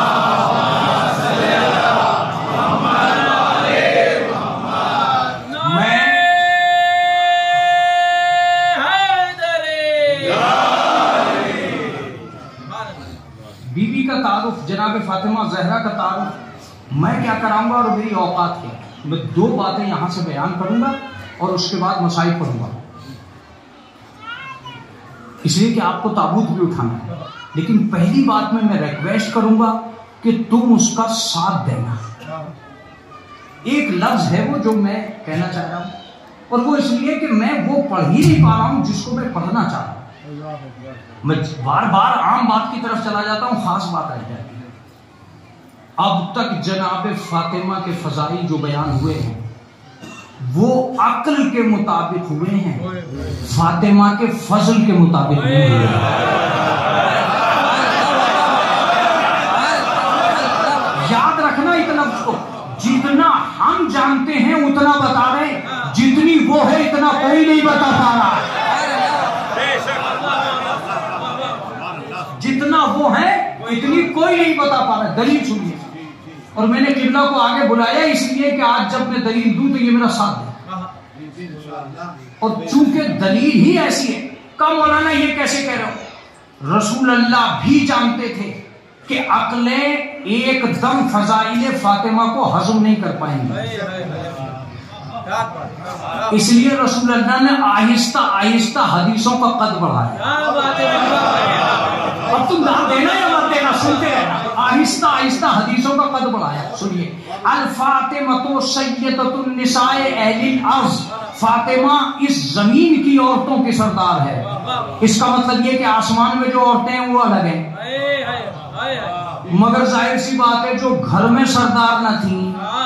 बीबी का तारुफ, जनाब फातिमा जहरा का तारुफ मैं क्या कराऊंगा और मेरी औकात क्या। मैं 2 बातें यहां से बयान करूंगा और उसके बाद मसाइल पढ़ूंगा। इसलिए कि आपको ताबूत भी उठाना है। लेकिन पहली बात में मैं रिक्वेस्ट करूंगा कि तुम उसका साथ देना। एक लफ्ज है वो जो मैं कहना चाह रहा हूं, और वो इसलिए कि मैं वो पढ़ ही नहीं पा रहा हूं जिसको मैं पढ़ना चाह रहा हूं। मैं बार बार आम बात की तरफ चला जाता हूं, खास बात रह जाती है। अब तक जनाब फातिमा के फजाइल जो बयान हुए हैं वो अक्ल के मुताबिक हुए हैं, फातिमा के फजल के मुताबिक हुए हैं। याद रखना इस लफ्ज को, जितना हम जानते हैं उतना बता रहे, जितनी वो है इतना कोई नहीं बता पा रहा। जितना वो है इतनी कोई नहीं बता पा रहा। दलील सुनिए, और मैंने किबला को आगे बुलाया इसलिए कि आज जब मैं दलील दूं तो ये मेरा साथ दे, और चूंकि दलील ही ऐसी है। कब मौलाना ये कैसे कह रहे हो? रसूल अल्लाह भी जानते थे कि अक्लें एकदम फजाइले फातिमा को हजम नहीं कर पाएंगे, इसलिए रसूल अल्लाह ने आहिस्ता आहिस्ता हदीसों का कद बढ़ाया। अब तुम दाम देना या मत देना, सुनते रहना। आहिस्ता आहिस्ता हदीसों का कद बढ़ाया। सुनिए, अल फातिमा सय्यदतुन निसाए अहलिल अर्ज़, फातिमा इस जमीन की औरतोऔरतों की सरदार है। इसका मतलब ये कि आसमान में जो औरतें हैं वो अलग हैं, मगर जाहिर सी बात है जो घर में सरदार न थी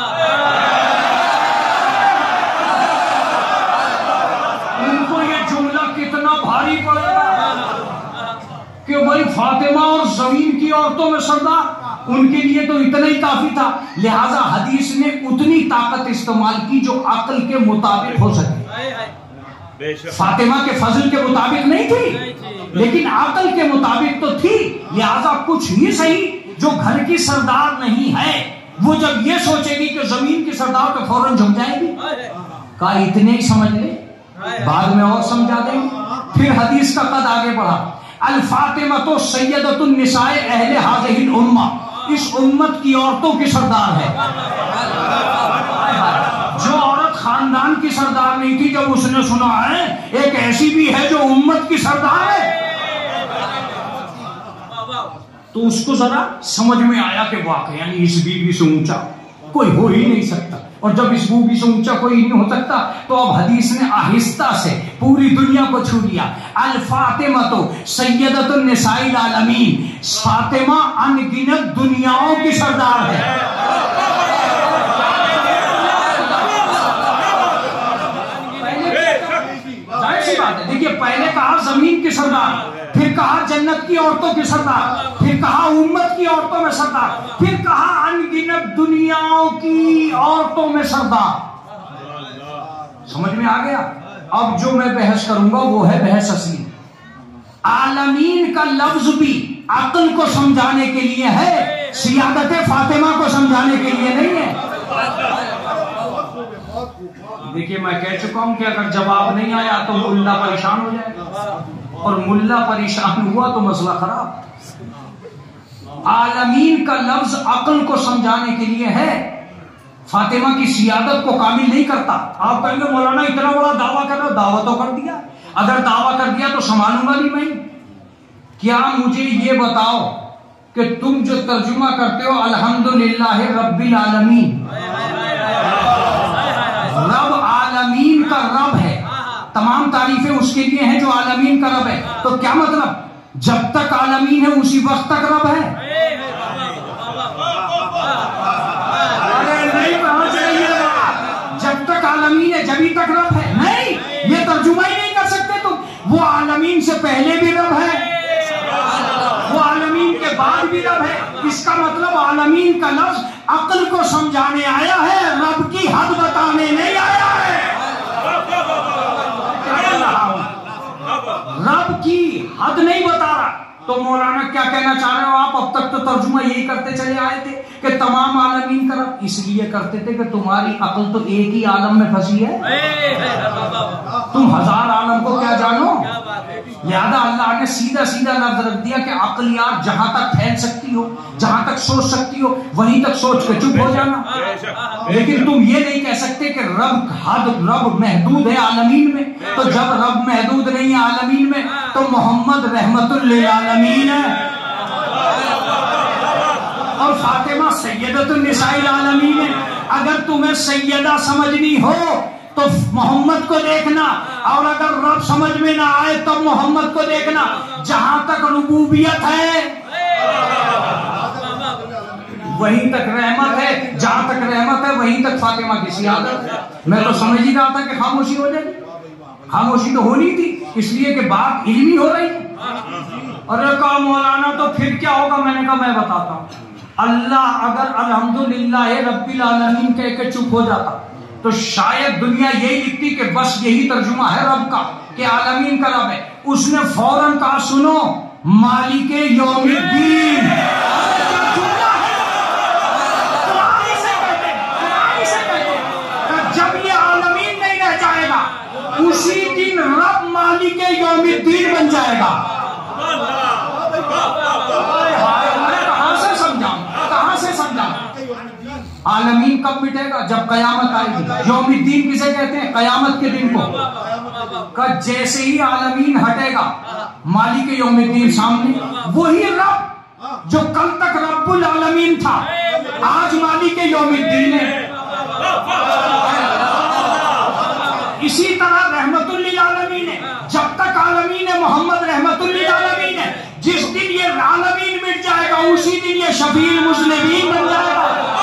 उनको ये जुमला कितना भारी पड़ेगा कि भाई फातिमा और जमीन की औरतों में सरदार, उनके लिए तो इतना ही काफी था। लिहाजा हदीस ने उतनी ताकत इस्तेमाल की जो अक्ल के मुताबिक हो सके। फातिमा के फजल के मुताबिक नहीं थी, लेकिन अक्ल के मुताबिक तो थी। लिहाजा कुछ ही सही जो घर की सरदार नहीं है वो जब ये सोचेगी कि जमीन की सरदार तो फौरन झुक जाएगी। कहा इतने ही समझ ले, बाद में और समझा देंगे। फिर हदीस का कद आगे बढ़ा। अल फातिमा तो सैयदतुन निसाए अहले हाज़िहिल उम्मा, इस उम्मत की औरतों की सरदार है। जो औरत खानदान की सरदार नहीं थी, जब उसने सुना है एक ऐसी भी है जो उम्मत की सरदार है, तो उसको जरा समझ में आया कि वाकई यानी इस बीबी से ऊंचा कोई हो ही नहीं सकता। और जब इस बीबी से ऊंचा कोई नहीं हो सकता तो अब हदीस ने आहिस्ता से पूरी दुनिया को छू लिया। अल फातिमा तो सैयदतुन निसाइल आलमीन, फातिमा अनगिनत दुनियाओं की सरदार है। जाहिर सी बात है, देखिए पहले कहा जमीन की सरदार, फिर कहा जन्नत की औरतों की सरदार, फिर कहा उम्मत की औरतों में सरदार, फिर कहा अनगिनत दुनियाओं की औरतों में सरदार। समझ में आ गया? अब जो मैं बहस करूंगा वो है बहस असली। आलमीन का लफ्ज भी अक्ल को समझाने के लिए है, सियादत फातिमा को समझाने के लिए नहीं है। देखिए मैं कह चुका हूं कि अगर जवाब नहीं आया तो मुल्ला परेशान हो जाएगा, और मुल्ला परेशान हुआ तो मसला खराब। आलमीन का लफ्ज अक्ल को समझाने के लिए है, फातिमा की सियादत को कामिल नहीं करता। आप कहेंगे मौलाना इतना बड़ा दावा कर रहा, दावा तो कर दिया, अगर दावा कर दिया तो संभालूंगा नहीं मैं। क्या मुझे ये बताओ कि तुम जो तर्जुमा करते हो अल्हम्दुलिल्लाह रब्बिल आलमीन, रब आलमीन का रब है, तमाम तारीफें उसके लिए हैं जो आलमीन का रब है, तो क्या मतलब जब तक आलमीन है उसी वक्त तक रब है? अरे नहीं कहना चाहिए, जब तक आलमीन है जभी तक रब है, नहीं, ये तर्जुमा ही नहीं कर सकते तुम। वो आलमीन से पहले भी रब है, वो आलमीन के बाद भी रब है। इसका मतलब आलमीन का लफ्ज अक्ल को समझाने आया है, रब की हद बताने नहीं आया है। रब की हद नहीं बता रहा। तो मौलाना क्या कहना चाह रहे हो आप? अब तक तो तर्जुमा यही करते चले आए थे कि तमाम आलमीन का रब, इसलिए करते थे कि तुम्हारी अक्ल तो एक ही आलम में फंसी है, तुम हजार आलम को क्या जानो। लिहाजा अल्लाह ने ने सीधा सीधा लफ्ज रख दिया कि अक्लियात जहां तक फैल सकती हो, जहां तक सोच सकती हो, वहीं तक सोच के चुप हो जाना। लेकिन तुम ये नहीं कह सकते कि रब महदूद है आलमीन में। तो जब रब महदूद नहीं है आलमीन में, तो मोहम्मद रहमतुल लिल आलमीन है और फातिमा सैयदतुन निसाइल आलमीन है। अगर तुम्हें सैयदा समझनी हो तो मोहम्मद को देखना, और अगर रब समझ में ना आए तब मोहम्मद को देखना। जहां तक रुबूबियत है वहीं तक रहमत है, जहां तक रहमत है वहीं तक फातिमा की सियादत है। मैं तो समझ ही रहा था कि खामोशी हो जाएगी, खामोशी तो होनी थी, इसलिए कि बात इल्मी हो रही। अरे कहा मौलाना तो फिर क्या होगा? मैंने कहा मैं बताता हूं। अल्लाह अगर अल्हम्दुलिल्लाह रब्बिल आलमीन कह के चुप हो जाता तो शायद दुनिया यही लिखती कि बस यही तर्जुमा है रब का कि आलमीन का रब है। उसने फौरन कहा सुनो मालिके यौमिद्दीन। जब ये आलमीन नहीं रह जाएगा उसी दिन रब मालिके यौमिद्दीन बन जाएगा। कहां से समझाऊं? आलमीन कब मिटेगा? जब कयामत आएगी। यौमिद्दीन किसे कहते हैं? कयामत के दिन को। जैसे ही आलमीन हटेगा मालिक यौमिद्दीन सामने, वही रब जो कल तक रब्बुल आलमीन था आज मालिक यौमिद्दीन है। इसी तरह रहमतुल लिल आलमीन है। जब तक आलमीन है मोहम्मद रहमतुल लिल आलमीन है। जिस दिन ये आलमीन मिट जाएगा उसी दिन ये शफीउल मुज़निबीन बन जाएगा।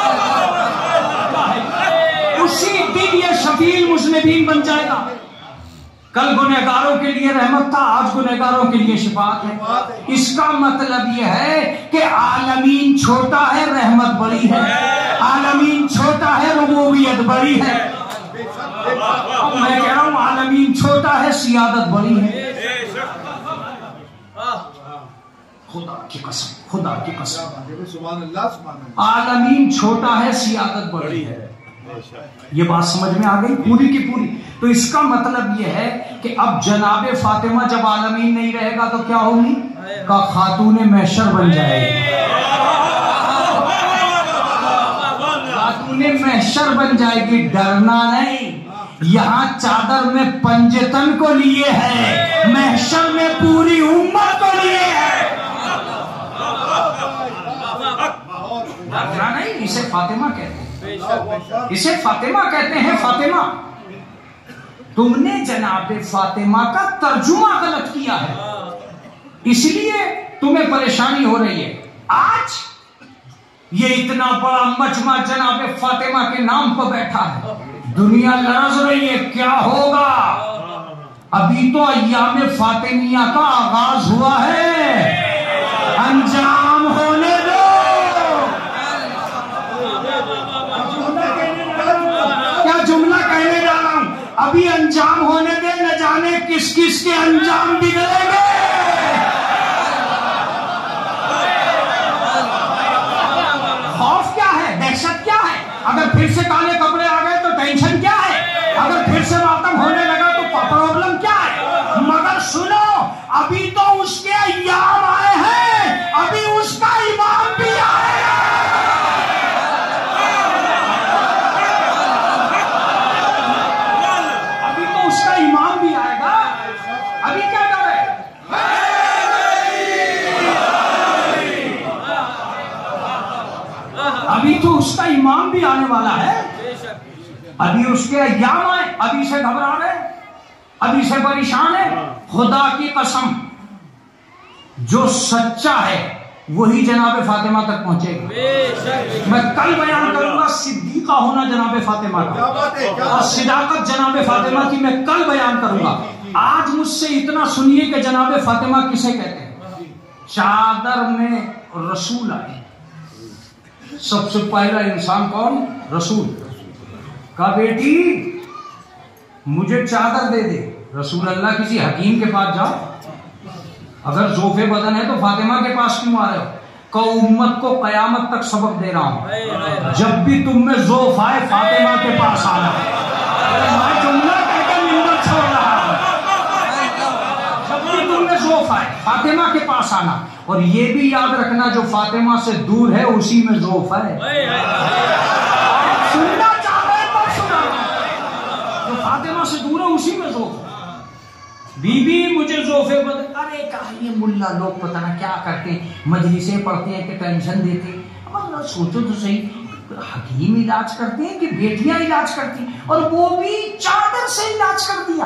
उसी दिन ये शफीउल मुज़निबीन बन जाएगा। कल गुनहगारों के लिए रहमत था, आज गुनहगारों के लिए शिफाअत है। इसका मतलब यह है कि आलमीन छोटा है, रहमत बड़ी है। आलमीन छोटा है, रुबूबियत बड़ी है। अब मैं कह रहा हूं आलमीन छोटा है, सियादत बड़ी है। खुदा की कसम, खुदा की कसम, आलमीन छोटा है, सियादत बड़ी है। ये बात समझ में आ गई पूरी की पूरी। तो इसका मतलब यह है कि अब जनाबे फातिमा जब आलमीन नहीं रहेगा तो क्या होगी? का खातूने महशर बन जाएगी। खातूने महशर बन जाएगी। डरना नहीं, यहां चादर में पंजतन को लिए है, महशर में पूरी उम्मत को लिए है। डरना नहीं, इसे फातिमा कहते हैं, इसे फातिमा कहते हैं। फातिमा, तुमने जनाबे फातिमा का तर्जुमा गलत किया है, इसलिए तुम्हें परेशानी हो रही है। आज ये इतना बड़ा मजमा जनाबे फातिमा के नाम पर बैठा है, दुनिया लरज रही है, क्या होगा? अभी तो अय्याम फातिमिया का आगाज हुआ है, अंजाम होने दो। क्या जुमला कहने जा रहा हूं? अभी अंजाम होने दे, न जाने किस किस के अंजाम बिगड़ेंगे। खौफ क्या है? दहशत क्या है? अगर फिर से काले कपड़े आ गए तो टेंशन क्या है? अगर फिर से मातम होने लगा तो प्रॉब्लम क्या है? मगर सुनो, अभी तो उसके अय्याम आए हैं, अभी उसका इमाम भी आएगा। अभी तो उसका इमाम भी आएगा। अभी क्या डर है? अभी तो उसका इमाम भी आने वाला है। अभी उसके अय्याम आए, अभी से घबरा रहे, अभी से परेशान है। खुदा की कसम, जो सच्चा है वही जनाबे फातिमा तक पहुंचेगा। मैं कल बयान करूंगा सिद्दीका होना जनाबे फातिमा का और सिदाकत जनाबे फातिमा की, मैं कल बयान करूंगा। आज मुझसे इतना सुनिए कि जनाबे फातिमा किसे कहते हैं। चादर में रसूल आए, सबसे पहला इंसान कौन? रसूल। कहा बेटी मुझे चादर दे दे। रसूल अल्लाह किसी हकीम के पास जाओ, अगर जोफे बदन है तो फातिमा के पास क्यों आ रहे हो? कहो उम्मत को कयामत तक सबक दे रहा हूं, जब भी तुम में जोफ आए फातिमा के पास आना। मैं जुमला कहकर मिंबर छोड़ रहा हूं, जब भी तुम में जोफ ज़ौफ़ है, फातिमा के पास आना। और ये भी याद रखना, जो फातिमा से दूर है उसी में ज़ौफ़ है। सुनना चाहते हैं तो सुना, जो फातिमा से दूर है उसी में ज़ौफ़ है। बीबी मुझे ज़ौफ़े बदन, अरे कहा ये मुल्ला लोग पता ना क्या करते हैं, मजलिसें पढ़ते हैं कि टेंशन देते हैं। अब सोचो तो सही, हकीम इलाज करते हैं कि बेटियां इलाज करती हैं, और वो भी चादर से इलाज कर दिया।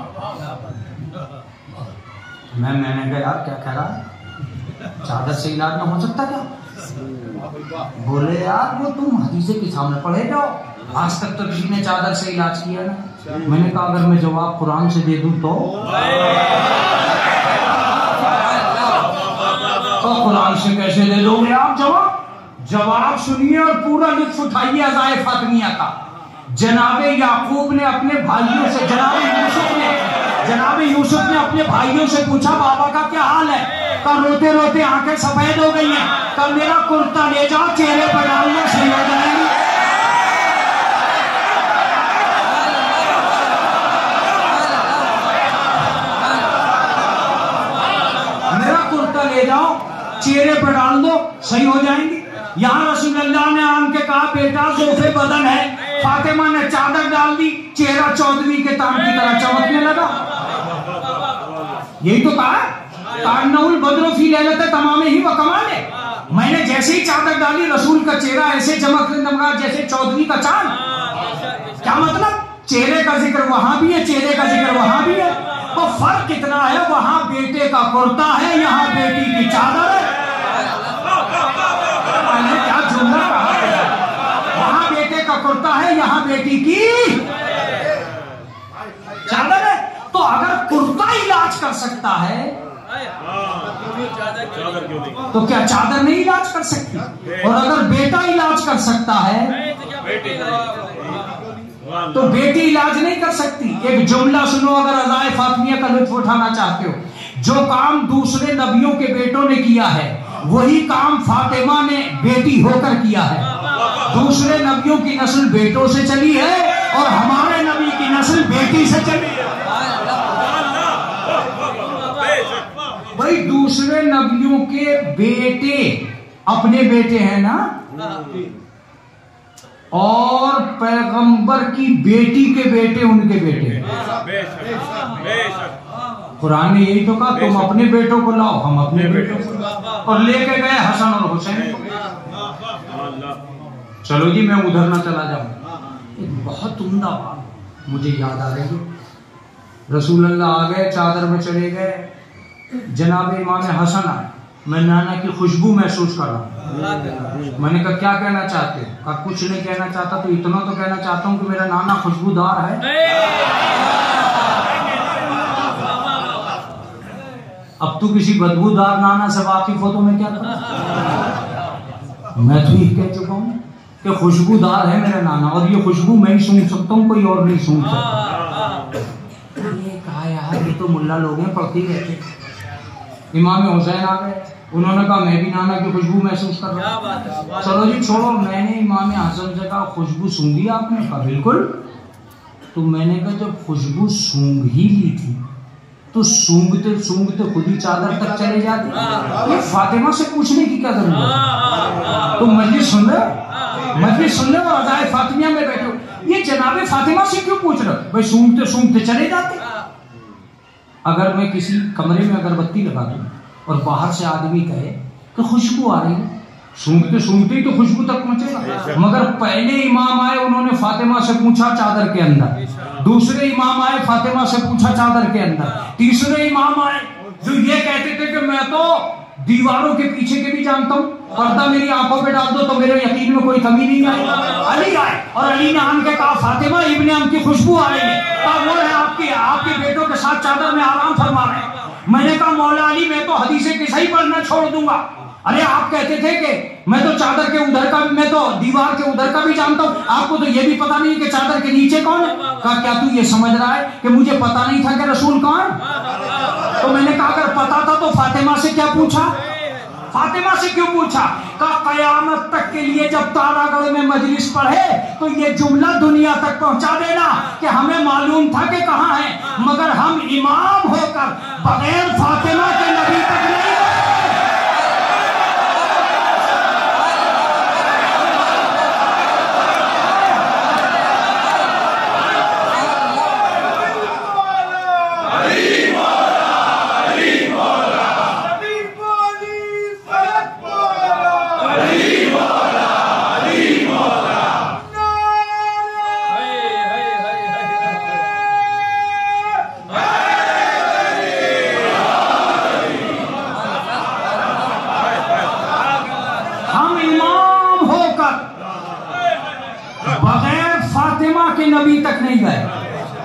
मैंने कहा यार क्या कह रहा है, चादर से इलाज ना हो सकता क्या? बोले यार वो तुम हदीसे के सामने पढ़े जाओ, आज तक तो किसी ने चादर से इलाज किया ना। मैंने कहा अगर मैं जवाब कुरान से दे दूं तो कुरान से कैसे दे दोगे आप जवाब? जवाब सुनिए और पूरा लुत्फ उठाइए अज़ाए फातिमिया का। जनाबे याकूब ने अपने भाइयों से, जनाबे यूसुफ ने अपने भाइयों से पूछा बाबा का क्या हाल है? का रोते रोते आंखें सफेद हो गई हैं, का मेरा कुर्ता ले जाओ चेहरे पर डालना सही हो जाएगी। मेरा कुर्ता ले जाओ चेहरे पर डाल दो सही हो जाएंगी। यहाँ रसूलुल्लाह ने आन के कहा बेटा ज़ौफ़े बदन है, फातिमा ने चादर डाल दी, चेहरा चौधरी के ताम की तरह चमकने लगा। यही तो कहा कानउल बदरो फी लैलत तमाम ही व कमाले। मैंने जैसे ही चादर डाली रसूल का चेहरा ऐसे चमकने लगा जैसे चौधरी का चांद। क्या मतलब? चेहरे का जिक्र वहां भी है, चेहरे का जिक्र वहां भी है, तो फर्क कितना है? वहां बेटे का कुर्ता है, यहाँ बेटी की चादर है। क्या जुमला कहा है? वहां बेटे का कुर्ता है, यहाँ बेटी की चादर है। तो अगर कुर्ता इलाज कर सकता है तो क्या चादर नहीं इलाज कर सकती? और अगर बेटा इलाज कर सकता है तो बेटी इलाज नहीं कर सकती। एक जुमला सुनो अगर अज़ाए फातिमिया का लुत्फ उठाना चाहते हो। जो काम दूसरे नबियों के बेटों ने किया है वही काम फातिमा ने बेटी होकर किया है। दूसरे नबियों की नस्ल बेटों से चली है और हमारे नबी की नस्ल बेटी से चली है। भाई दूसरे नबियों के बेटे अपने बेटे हैं ना, और पैगंबर की बेटी के बेटे उनके बेटे। कुरान ने यही तो कहा तुम अपने बेटों को लाओ, हम अपने बेटों को, और लेके गए हसन और हुसैन को। चलो जी मैं उधर ना चला जाऊं। एक बहुत उम्दा बात मुझे याद आ रही है। रसूलुल्लाह आ गए, चादर में चले गए, जनाब इमाम हसन आए। मैं नाना की खुशबू महसूस कर रहा हूँ। मैंने कहा क्या कहना चाहते हो? कहा कुछ नहीं कहना चाहता, तो इतना तो कहना चाहता हूँ कि मेरा नाना खुशबूदार है। अब तू किसी बदबूदार नाना से वाकिफ हो तो मैं क्या करूं? मैं तो ये कह चुका हूँ कि खुशबूदार है मेरा नाना, और ये खुशबू मैं ही सूंघ सकता हूँ, कोई और नहीं सूंघ सकता। ये कहा यार ये तो मुल्ला लोग हैं, पढ़ते रहते। इमाम हुसैन आ गए, उन्होंने कहा मैं भी नाना की खुशबू महसूस कर रहा हूँ। चलो जी छोड़ो, मैंने इमाम हसन से कहा खुशबू सूंघी आपने? कहा बिल्कुल। तो मैंने कहा जब खुशबू सूंघ ही ली थी तो सूंघते सूंघते खुद ही चादर तक चले जाते। ये फातिमा से पूछने की क्या जरूरत? तुम मजलिस सुन रहे हो, मजलिस सुन रहे हो, अज़ाए फातिमिया में बैठे हो, ये जनाबे फातिमा से क्यों पूछ रहे हो? भाई सूंघते सूंघते चले जाते। अगर मैं किसी कमरे में अगरबत्ती लगा दूं और बाहर से आदमी कहे कि खुशबू आ रही है, सूंघते सूंघते ही तो खुशबू तक पहुंचेगा। मगर पहले इमाम आए, उन्होंने फातिमा से पूछा चादर के अंदर, दूसरे इमाम आए फातिमा से पूछा चादर के अंदर, तीसरे इमाम आए जो ये कहते थे कि मैं तो दीवारों के पीछे के भी जानता हूँ, पर्दा मेरी आंखों पे डाल दो तो मेरे यकीन में कोई कमी नहीं आई। अली आए और अली ने आन के कहा फातिमा इब्ने अम की खुशबू आ रही है। वो है आपके बेटों के साथ चादर में आराम फरमा रहे हैं। मैंने कहा मौला अली मैं तो हदीसे किसा ही पढ़ना छोड़ दूंगा। अरे आप कहते थे कि मैं तो चादर के उधर का, मैं तो दीवार के उधर का भी जानता हूँ, आपको तो ये भी पता नहीं कि चादर के नीचे कौन है। कहा क्या तू ये समझ रहा है कि मुझे पता नहीं था कि रसूल कौन? तो मैंने कहा अगर पता था तो फातिमा से क्या पूछा? फातिमा से क्यों पूछा? कहा कयामत तक के लिए जब तारागढ़ में मजलिस पढ़े तो ये जुमला दुनिया तक पहुंचा देना कि हमें मालूम था कि कहाँ है, मगर हम इमाम होकर बगैर फातिमा के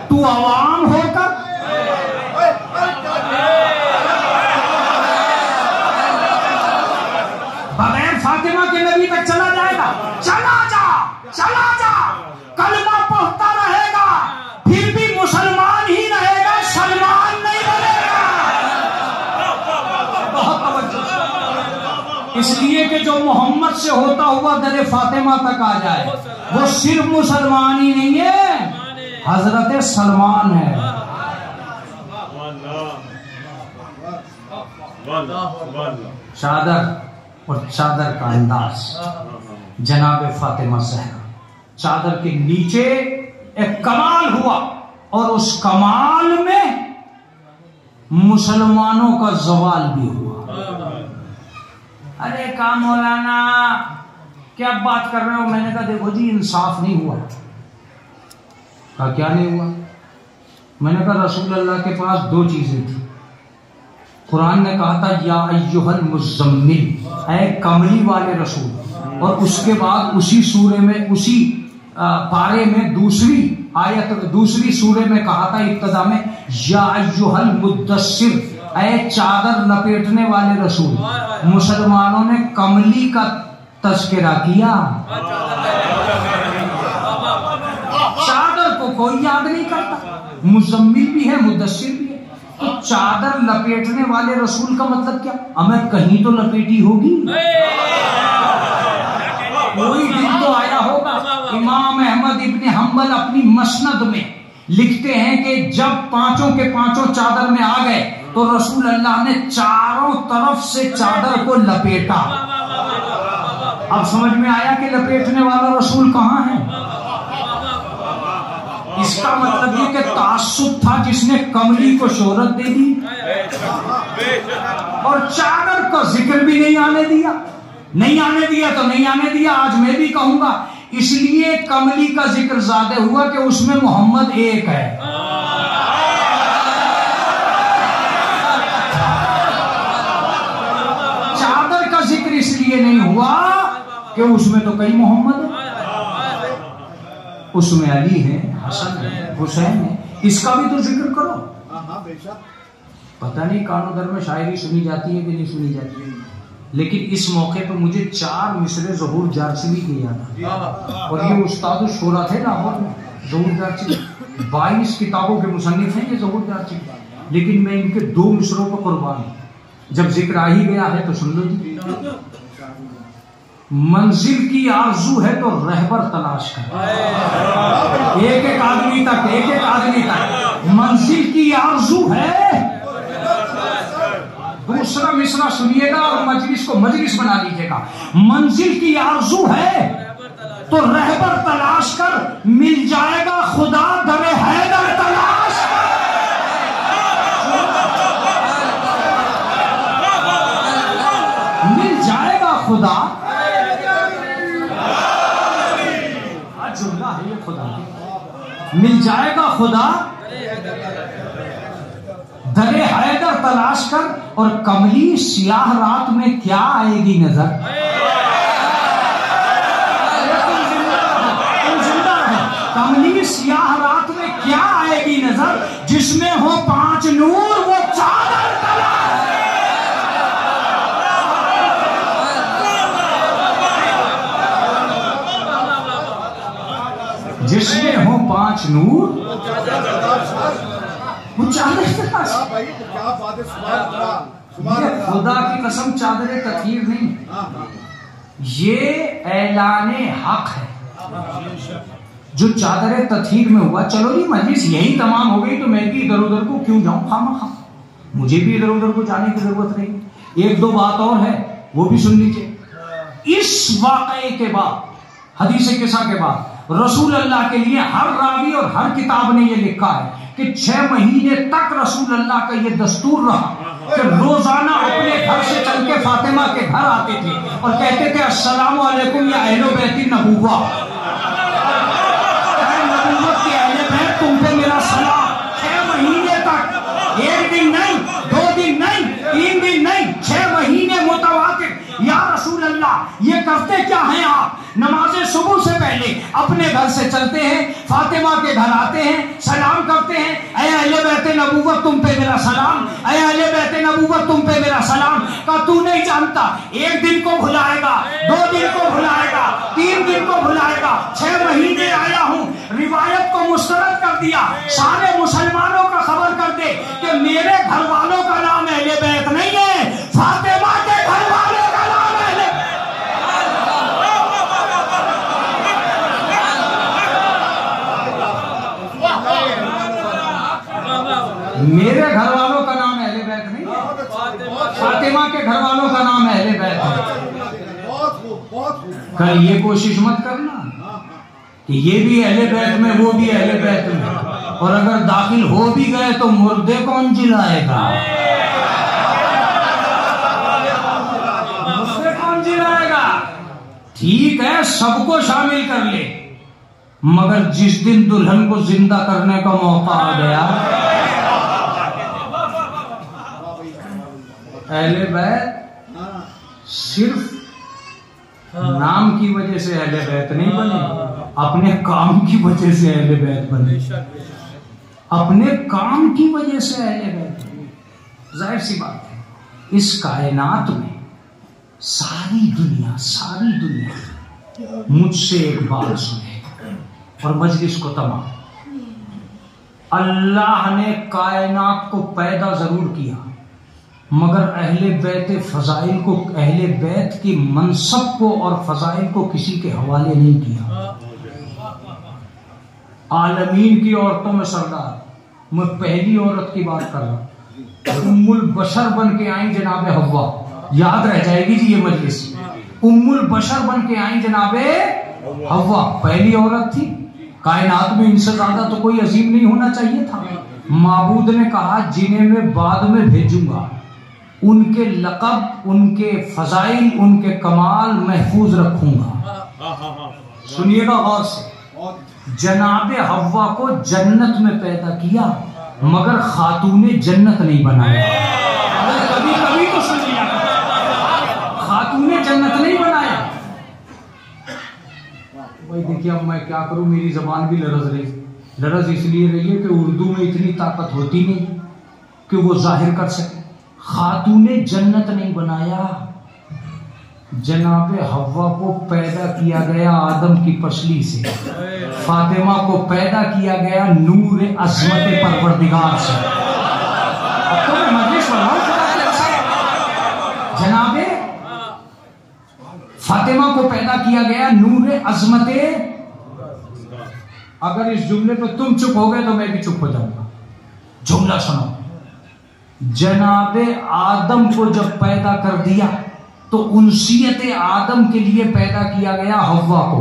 तू अवाम होकर बगैर फातिमा के नबी तक चला जाएगा? चला जा, कलमा पढ़ता रहेगा, फिर भी मुसलमान ही रहेगा, सलमान नहीं बनेगा। बहुत तवज्जो। इसलिए कि जो मोहम्मद से होता हुआ दरे फातिमा तक आ जाए, वो सिर्फ मुसलमान ही नहीं है, हजरत सलमान है। चादर और चादर का अंदाज, जनाब फातिमा सहरा, चादर के नीचे एक कमाल हुआ और उस कमाल में मुसलमानों का जवाल भी हुआ। अरे का मौलाना क्या बात कर रहे हो? मैंने कहा देखो जी, इंसाफ नहीं हुआ। कहा क्या नहीं हुआ? मैंने कहा रसूल अल्लाह के पास दो चीजें थी। कुरान ने कहा था या अय्युहल मुज़म्मिल, ऐ कमली वाले रसूल, और उसके बाद उसी सूरे में, उसी पारे में दूसरी आयत, दूसरी सूरे में कहा था इब्तदा में या अय्युहल मुद्दस्सिर, ऐ चादर लपेटने वाले रसूल। मुसलमानों ने कमली का तज़किरा किया, चादर को कोई याद नहीं करता। मुज़म्मिल भी है, मुद्दस्सिर भी है। तो चादर लपेटने वाले रसूल का मतलब क्या? हमें कहीं तो लपेटी होगी, कोई दिन तो आया होगा। इमाम अहमद इब्ने हम्बल अपनी मसनद में लिखते हैं कि जब पांचों के पांचों चादर में आ गए तो रसूल अल्लाह ने चारों तरफ से चादर को लपेटा। अब समझ में आया कि लपेटने वाला रसूल कहां है। इसका मतलब ये कि तासुब था जिसने कमली को शोहरत दे दी और चादर का जिक्र भी नहीं आने दिया। नहीं आने दिया तो नहीं आने दिया, आज मैं भी कहूंगा। इसलिए कमली का जिक्र ज्यादा हुआ कि उसमें मोहम्मद एक है। चादर का जिक्र इसलिए नहीं हुआ कि उसमें तो कई मोहम्मद है। उसमें अली है, हसन है, हुसैन है, इसका भी तो जिक्र करो। पता नहीं कानो दर में शायरी सुनी जाती है कि नहीं सुनी जाती है, लेकिन इस मौके पर मुझे 4 मिसरे ज़हूर जारचवी के याद आ। और ये उस्ताद शोरा थे लाहौर में, ज़हूर जारचवी 22 किताबों के मुसन्निफ हैं ये ज़हूर जारचवी, लेकिन मैं इनके 2 मिसरों पर कुर्बान हूं। जब जिक्र आ ही गया है तो सुन लो जी। मंजिल की आरजू है तो रहबर तलाश कर। एक एक आदमी तक, एक एक आदमी तक मंजिल की आरजू है। दूसरा मिसरा सुनिएगा और मजलिस को मजलिस बना लीजिएगा। मंजिल की आरजू है तो रहबर तलाश कर, मिल जाएगा खुदा दरे हैदर तलाश कर। मिल जाएगा खुदा, जुमला है ये खुदा, मिल जाएगा खुदा दरे हैदर तलाश कर। और कमली सियाह रात में क्या आएगी नजर। कमली सियाह रात में क्या आएगी नजर, जिसमें हो 5 नूर वो चादर तलाश। जिसमें हो 5 नूर वो चादर तलाश। खुदा की कसम चादर तखीर नहीं, ये ऐलाने हक है जो चादर तखीर में हुआ। चलो जी मजलिस यही तमाम हो गई तो मैं भी इधर उधर को क्यों जाऊं खामा, मुझे भी इधर उधर को जाने की जरूरत नहीं। 1-2 बात और है वो भी सुन लीजिए। इस वाक़े के बाद, हदीस किस्सा के बाद, रसूल अल्लाह के लिए हर रावी और हर किताब ने यह लिखा है कि 6 महीने तक रसूल अल्लाह का यह दस्तूर रहा कि रोजाना अपने घर से चल के फातिमा के घर आते थे और कहते थे अस्सलामु अलैकुम या अहले बैत नबुव्वा, नबुव्वत के अहले बैत तुम पे मेरा सलाम। 6 महीने तक, 1 दिन नहीं, 2 दिन नहीं, 3 दिन नहीं, 6 महीने मुतवातिर। या रसूल अल्लाह ये करते क्या हैं आप? नमाज़े सुबह से पहले अपने घर से चलते हैं, फातिमा के घर आते हैं, सलाम करते हैं, ऐ अहले बैत नबूवत तुम पे मेरा सलाम, ऐ अहले बैत नबूवत तुम पे मेरा सलाम। का तू नहीं जानता, एक दिन को भुलाएगा, 2 दिन को भुलाएगा, 3 दिन को भुलाएगा, 6 महीने आया हूं, रिवायत को मुस्तरद कर दिया, सारे मुसलमानों का खबर कर दे कि मेरे घर वालों का नाम अहले बैत नहीं है, फातिमा के घर वालों का नाम अहले बैत। मेरे घर वालों का नाम अहले बैत नहीं है, फातिमा के घर वालों का नाम अहले बैत है। कल ये कोशिश मत करना कि ये भी अहले बैत में, वो भी अहले बैत में, और अगर दाखिल हो भी गए तो मुर्दे कौन जिलाएगा? मुर्दे कौन जिलाएगा? ठीक है, सबको शामिल कर ले, मगर जिस दिन दुल्हन को जिंदा करने का मौका आ गया, अहले बैत सिर्फ नाम की वजह से अहले बैत नहीं बने, अपने काम की वजह से अहले बैत बने, अपने काम की वजह से अहले बैत बने। जाहिर सी बात है, इस कायनात में सारी दुनिया मुझसे एक बात सुने और मजलिस को तमाम। अल्लाह ने कायनात को पैदा जरूर किया, मगर अहले बैत फजाइल को, अहले बैत के मनसब को और फजाइल को किसी के हवाले नहीं किया। आलमीन की औरतों में सरदार, मैं पहली औरत की बात कर रहा हूं, उम्मुल बशर बन के आई जनाबे हव्वा, याद रह जाएगी जी ये मजलिस, उम्मुल बशर बन के आई जनाबे हव्वा, पहली औरत थी कायनात में, इनसे ज्यादा तो कोई अजीम नहीं होना चाहिए था। माबूद ने कहा जिन्हें मैं बाद में भेजूंगा उनके लक़ब, उनके फजाइल, उनके कमाल महफूज रखूंगा। सुनिएगा गौर से, जनाबे हव्वा को जन्नत में पैदा किया, मगर खातूने जन्नत नहीं बनाया। कभी कभी तो सुन लिया, खातूने जन्नत नहीं बनाया। भाई देखिए, अब मैं क्या करूं, मेरी जबान भी लरज इसलिए रही है कि उर्दू में इतनी ताकत होती नहीं कि वो जाहिर कर सके। खातूने जन्नत नहीं बनाया, जनाबे हव्वा को पैदा किया गया आदम की पसली से, फातिमा को पैदा किया गया नूर अज़मत परवरदिगार से। अब तो मैं मजलिस बनाऊं, जनाबे फातिमा को पैदा किया गया नूर अज़मत। अगर इस जुमले पे तुम चुप हो गए तो मैं भी चुप हो जाऊंगा। जुमला सुनो, जनाबे आदम को जब पैदा कर दिया तो उनसियत आदम के लिए पैदा किया गया हव्वा को।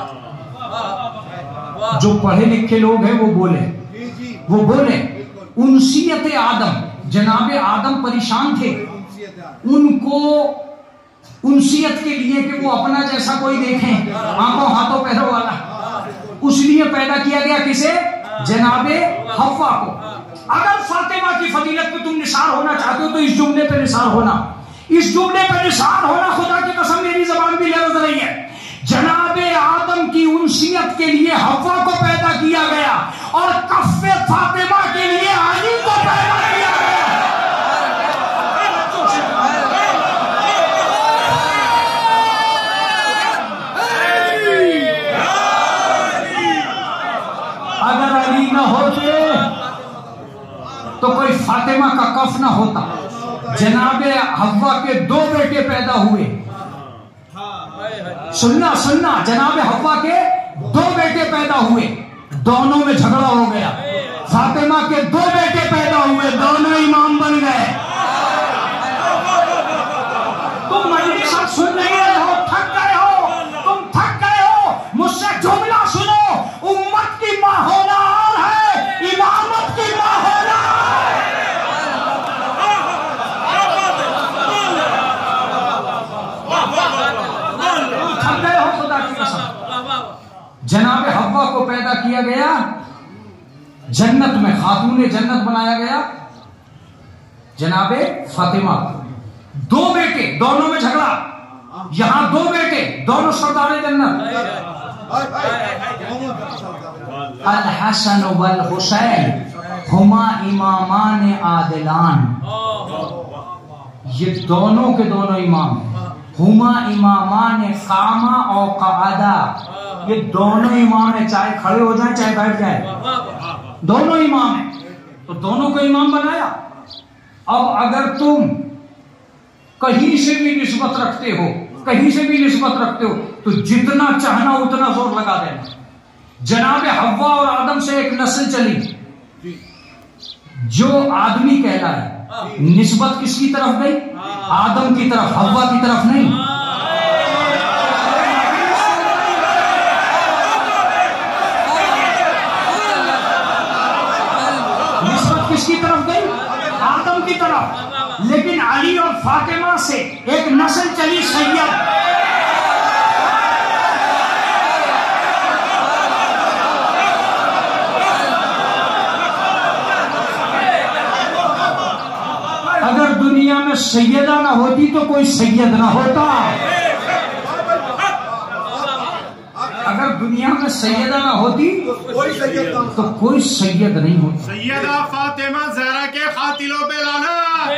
जो पढ़े लिखे लोग हैं वो बोले उनसियत आदम, जनाबे आदम परेशान थे, उनको उनसियत के लिए कि वो अपना जैसा कोई देखें, आंखों हाथों पैरों वाला, उसलिए पैदा किया गया किसे? जनाबे हव्वा को। अगर फातिमा की फजीलत पे तुम निसार होना चाहते हो तो इस जुमले पे निसार होना, इस जुमले पे निसार होना। खुदा की कसम मेरी जबान भी लरज रही है। जनाबे आदम की उनसियत के लिए हव्वा को पैदा किया गया और कफ़े फातिमा के लिए अली को पैदा किया गया। अगर अली न होते तो कोई फातिमा का कफ न होता। जनाबे हव्वा के 2 बेटे पैदा हुए। सुनना, जनाबे हव्वा के 2 बेटे पैदा हुए, दोनों में झगड़ा हो गया। फातिमा के 2 बेटे पैदा हुए, दोनों इमाम बन गए। तुम मजलिस सुन नहीं रहे हो, थक गए हो, तुम थक गए हो। मुझसे जुमला सुनो, उम्मत की मां होना और है, इमामत की मां होना है। थक गए हो खुदा की कसम। जनाबे हव्वा को पैदा किया गया जन्नत में, खातूने जन्नत बनाया गया जनाबे फातिमा। 2 बेटे, दोनों में झगड़ा। यहां 2 बेटे, दोनों सरदारे जन्नत। अल हसन वल हुसैन हुमा इमामान आदिलान, ये दोनों के दोनों इमाम हैं। हुमा इमामान कामा और कादा, ये दोनों इमाम है, चाहे खड़े हो जाए चाहे बैठ जाए, दोनों इमाम है। तो दोनों को इमाम बनाया। अब अगर तुम कहीं से भी निस्बत रखते हो, कहीं से भी निस्बत रखते हो, तो जितना चाहना उतना जोर लगा देना। जनाब हव्वा और आदम से एक नस्ल चली जो आदमी कहलाए, निस्बत किसकी तरफ गई? आदम की तरफ, हव्वा की तरफ नहीं। निस्बत किसकी तरफ गई? आदम की तरफ। लेकिन अली और फातिमा से एक नस्ल चली सैयद। अगर दुनिया में सैयदा ना होती तो कोई सैयद ना होता। अगर दुनिया में सैयदा ना होती तो कोई सैयद नहीं होता। सैयदा फातिमा ज़हरा के खातिलों पे लाना,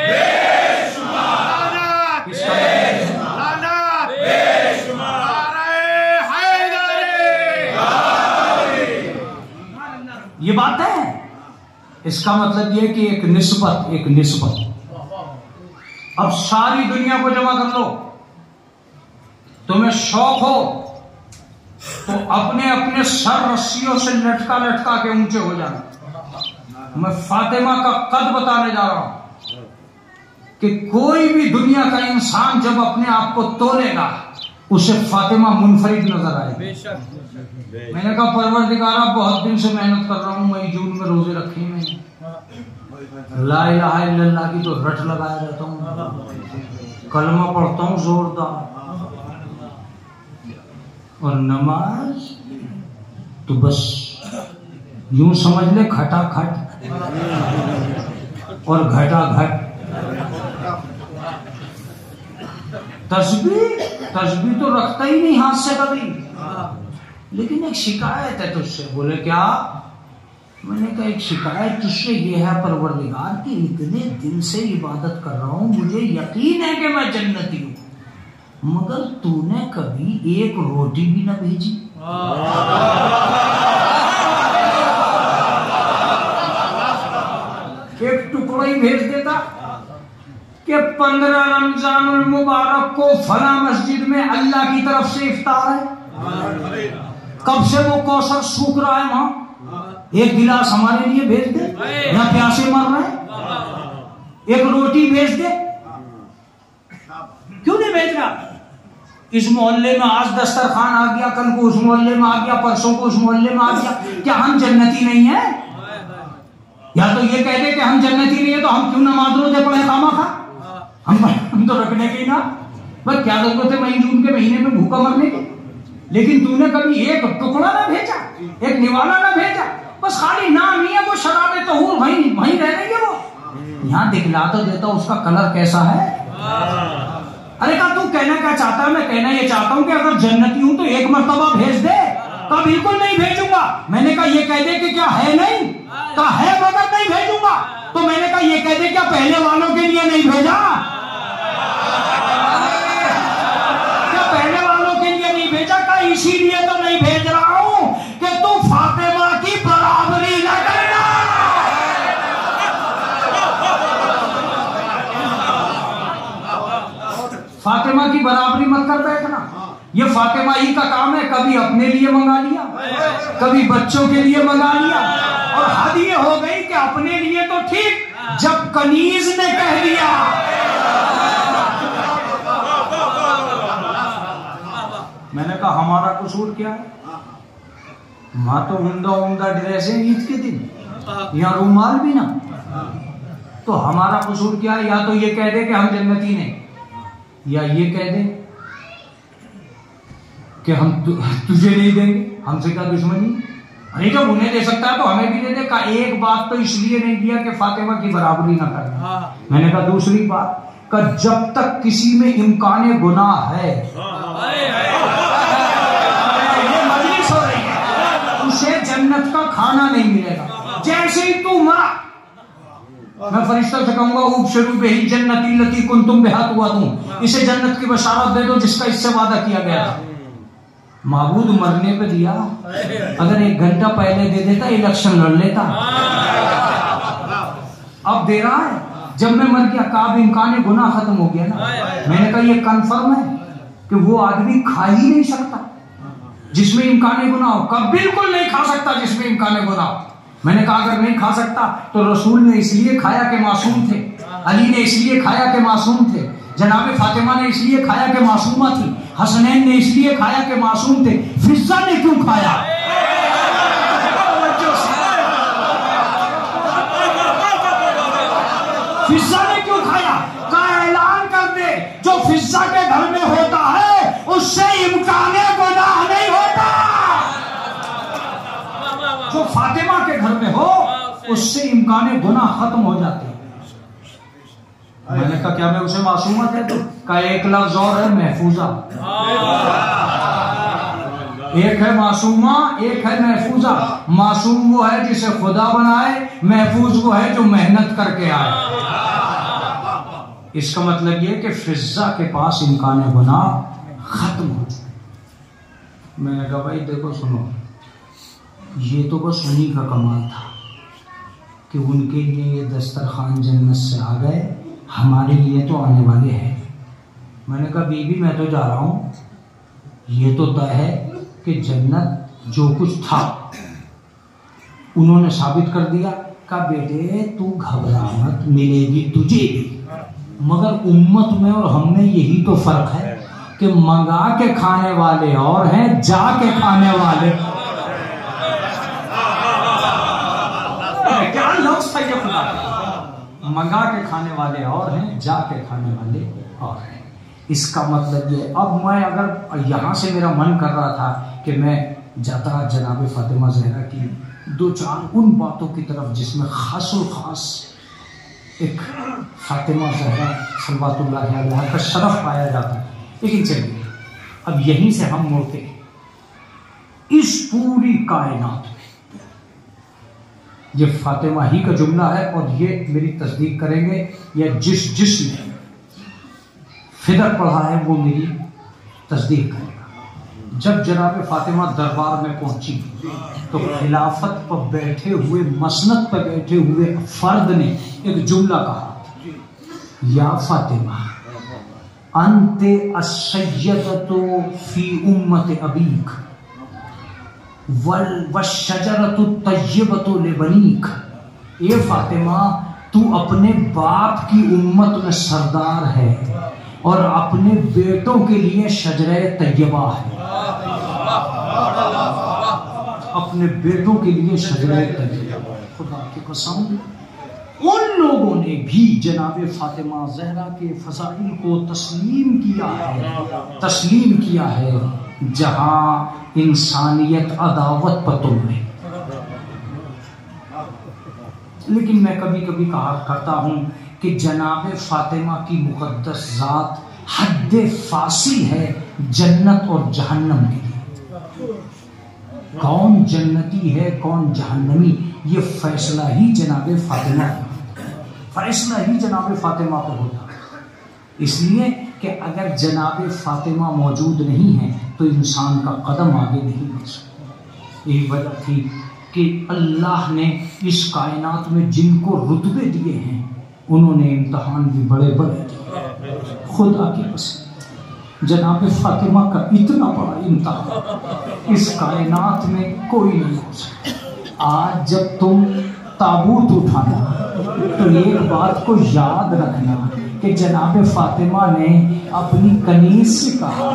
ये बात है। इसका मतलब ये कि एक निस्बत। अब सारी दुनिया को जमा कर लो, तुम्हें शौक हो तो अपने अपने सर रस्सियों से लटका लटका के ऊंचे हो जाना। मैं फातिमा का कद बताने जा रहा हूं कि कोई भी दुनिया का इंसान जब अपने आप को तोलेगा उसे फातिमा मुनफरिद नजर आएगी। मैंने कहा परवरदिगारा, बहुत दिन से मेहनत कर रहा हूं, मई जून में रोजे रखे मैंने, ला इलाहा इल्लल्लाह की तो रट लगाया रहता हूँ, कलमा पढ़ता हूँ जोरदार, और नमाज तो बस यूं समझ ले खटाखट और घटाघट। तस्बीह तो रखता ही नहीं हाथ से कभी। लेकिन एक शिकायत है तुझसे। बोले क्या? मैंने कहा एक शिकायत तुझसे ये है परवरदिगार कि इतने दिन से इबादत कर रहा हूं, मुझे यकीन है कि मैं जन्नती हूं, मगर तूने कभी एक रोटी भी ना भेजी। एक टुकड़ा ही भेज देता कि 15 रमजानुल मुबारक को फला मस्जिद में अल्लाह की तरफ से इफ्तार है, कब से वो कौसर सूख रहा है वहां, एक गिलास हमारे लिए भेज दे, या प्यासे मर रहे हैं, एक रोटी भेज दे। क्यों नहीं भेज रहा? इस मोहल्ले में आज दस्तरखान आ गया, कल को उस मोहल्ले में आ गया, परसों को उस मोहल्ले में आ गया। क्या हम जन्नती नहीं है? या तो ये कह दे कि हम जन्नती नहीं है तो हम क्यों नमाज रोजे पढ़े खामा खा? हम तो रखने के ही ना, बस क्या जरूरत है मई जून के महीने में भूखा मरने की। लेकिन तूने कभी एक टुकड़ा ना भेजा, एक निवाला ना भेजा, बस खाली नाम ही है वो शराबे तो वहीं रह रही है वो। यहाँ दिखला तो देता उसका कलर कैसा है। अरे कहा तू कहना क्या चाहता है? मैं कहना ये चाहता हूं कि अगर जन्नती हूं तो एक मर्तबा भेज दे। कहा बिल्कुल नहीं भेजूंगा। मैंने कहा ये कह दे कि क्या है नहीं? कहा है मगर नहीं भेजूंगा। तो मैंने कहा ये कह दे क्या पहले वालों के लिए नहीं भेजा? क्या पहले वालों के लिए नहीं भेजा? कहा इसीलिए तो नहीं भेज रहा हूं कि तू फातिमा की बराबरी न करना। फातिमा की बराबरी मत कर बैठना। ये फातिमा ही का काम है, कभी अपने लिए मंगा लिया, कभी बच्चों के लिए मंगा लिया, और हद ये हो गई कि अपने लिए तो ठीक, जब कनीज ने कह दिया मैंने कहा हमारा कसूर क्या है? मां तो उम्दा ड्रेस है ईद के दिन, या रूमाल भी ना, तो हमारा कसूर क्या है? या तो ये कह दे कि हम जन्नती नहीं, या ये कह दे कि हम तुझे नहीं देंगे, हमसे क्या दुश्मनी? अरे जब उन्हें दे सकता है तो हमें भी दे दे। का एक बात तो इसलिए नहीं दिया कि फातिमा की बराबरी ना करना। मैंने कहा दूसरी बात का जब तक किसी में इम्कान गुनाह है, ये मजलिस उसे जन्नत का खाना नहीं मिलेगा। जैसे ही तू मरा, मैं फरिश्तों से कहूंगा उबशरू बिही जन्नती लती कुंतुम बिहा तुअदून, इसे जन्नत की बशारत दे दो जिसका इससे वादा किया गया था। माबूद मरने पे दिया, अगर 1 घंटा पहले दे देता इलेक्शन लड़ लेता। अब दे रहा है, जब मैं मर गया काब इम्कान गुनाह खत्म हो गया ना। मैंने कहा ये कंफर्म है कि वो आदमी खा ही नहीं सकता जिसमें इम्कान गुनाह हो। कब? बिल्कुल नहीं खा सकता जिसमें इम्कान गुनाह हो। मैंने कहा अगर नहीं खा सकता तो रसूल ने इसलिए खाया कि मासूम थे, अली ने इसलिए खाया कि मासूम थे, जनाब फातिमा ने इसलिए खाया कि मासूमा थी, हसनैन ने इसलिए खाया कि मासूम थे। फिजा ने क्यों खाया? फिजा ने क्यों खाया? का ऐलान कर दे जो फिजा के घर में होता है उससे इम्कान गुनाह नहीं होता, जो फातिमा के घर में हो उससे इम्कान गुनाह खत्म हो जाते हैं। मैंने कहा क्या मैं उसे मासूमत है? तो का एक लफ्ज और है महफूजा। एक है मासूमा, एक है महफूजा। मासूम वो है जिसे खुदा बनाए, महफूज वो है जो मेहनत करके आए। इसका मतलब ये कि फिजा के पास इम्कान गुनाह खत्म हो। मैंने कहा भाई देखो सुनो, ये तो बस उन्हीं का कमाल था कि उनके लिए ये दस्तरखान जन्नत से आ गए, हमारे लिए तो आने वाले हैं। मैंने कहा बीबी मैं तो जा रहा हूँ, ये तो तय है कि जन्नत जो कुछ था उन्होंने साबित कर दिया। कहा बेटे तू घबरा मत, मिलेगी तुझे भी, मगर उम्मत में और हम में यही तो फर्क है कि मंगा के खाने वाले और हैं, जाके खाने वाले। क्या लफ्ज़ था ये खुदा? मंगा के खाने वाले और हैं, जाके खाने वाले और हैं। इसका मतलब ये, अब मैं अगर यहाँ से मेरा मन कर रहा था कि मैं जाता जनाब फातिमा ज़हरा की 2-4 उन बातों की तरफ जिसमें खासुल खास एक फातिमा ज़हरा सल्लल्लाहु अलैहा का शरफ पाया जाता है। लेकिन चलिए अब यहीं से हम मुड़ते इस पूरी कायनात में, ये फातिमा ही का जुमला है और ये मेरी तस्दीक करेंगे या जिसने फिदर पढ़ा है वो मेरी तस्दीक करेगा। जब जनाब फातिमा दरबार में पहुंची तो खिलाफत पर बैठे हुए, मसनद पर बैठे हुए फर्द ने एक जुमला कहा, या फातिमा अंते अस्सय्यदतु फी उम्मत अबीक वश्शजरतु तय्यबतु लिबनीक। ए फातिमा तू अपने बाप की उम्मत में सरदार है और अपने बेटों के लिए शजरे तय्यबा है। अपने बेटों के लिए शजरे तय्यबा। खुदा की कसम उन लोगों ने भी जनाब फातिमा ज़हरा के फज़ाइल को तस्लीम किया है जहां इंसानियत अदावत पर तुम में। लेकिन मैं कभी कभी कहा करता हूं कि जनाब फातिमा की मुक़द्दस ज़ात हद्द फासिल है जन्नत और जहन्नम के लिए। कौन जन्नती है कौन जहन्नमी, ये फैसला ही जनाब फातिमा पर होता। इसलिए कि अगर जनाब फातिमा मौजूद नहीं है तो इंसान का कदम आगे नहीं बढ़ सकता। यही वजह थी कि अल्लाह ने इस कायनात में जिनको रुतबे दिए हैं उन्होंने इम्तहान भी बड़े बड़े दिए। खुदा की कसम जनाब फातिमा का इतना बड़ा इम्तहान इस कायनात में कोई नहीं हो सकता। आज जब तुम ताबूत उठाना तो एक बात को याद रखना कि जनाब फातिमा ने अपनी कनीज से कहा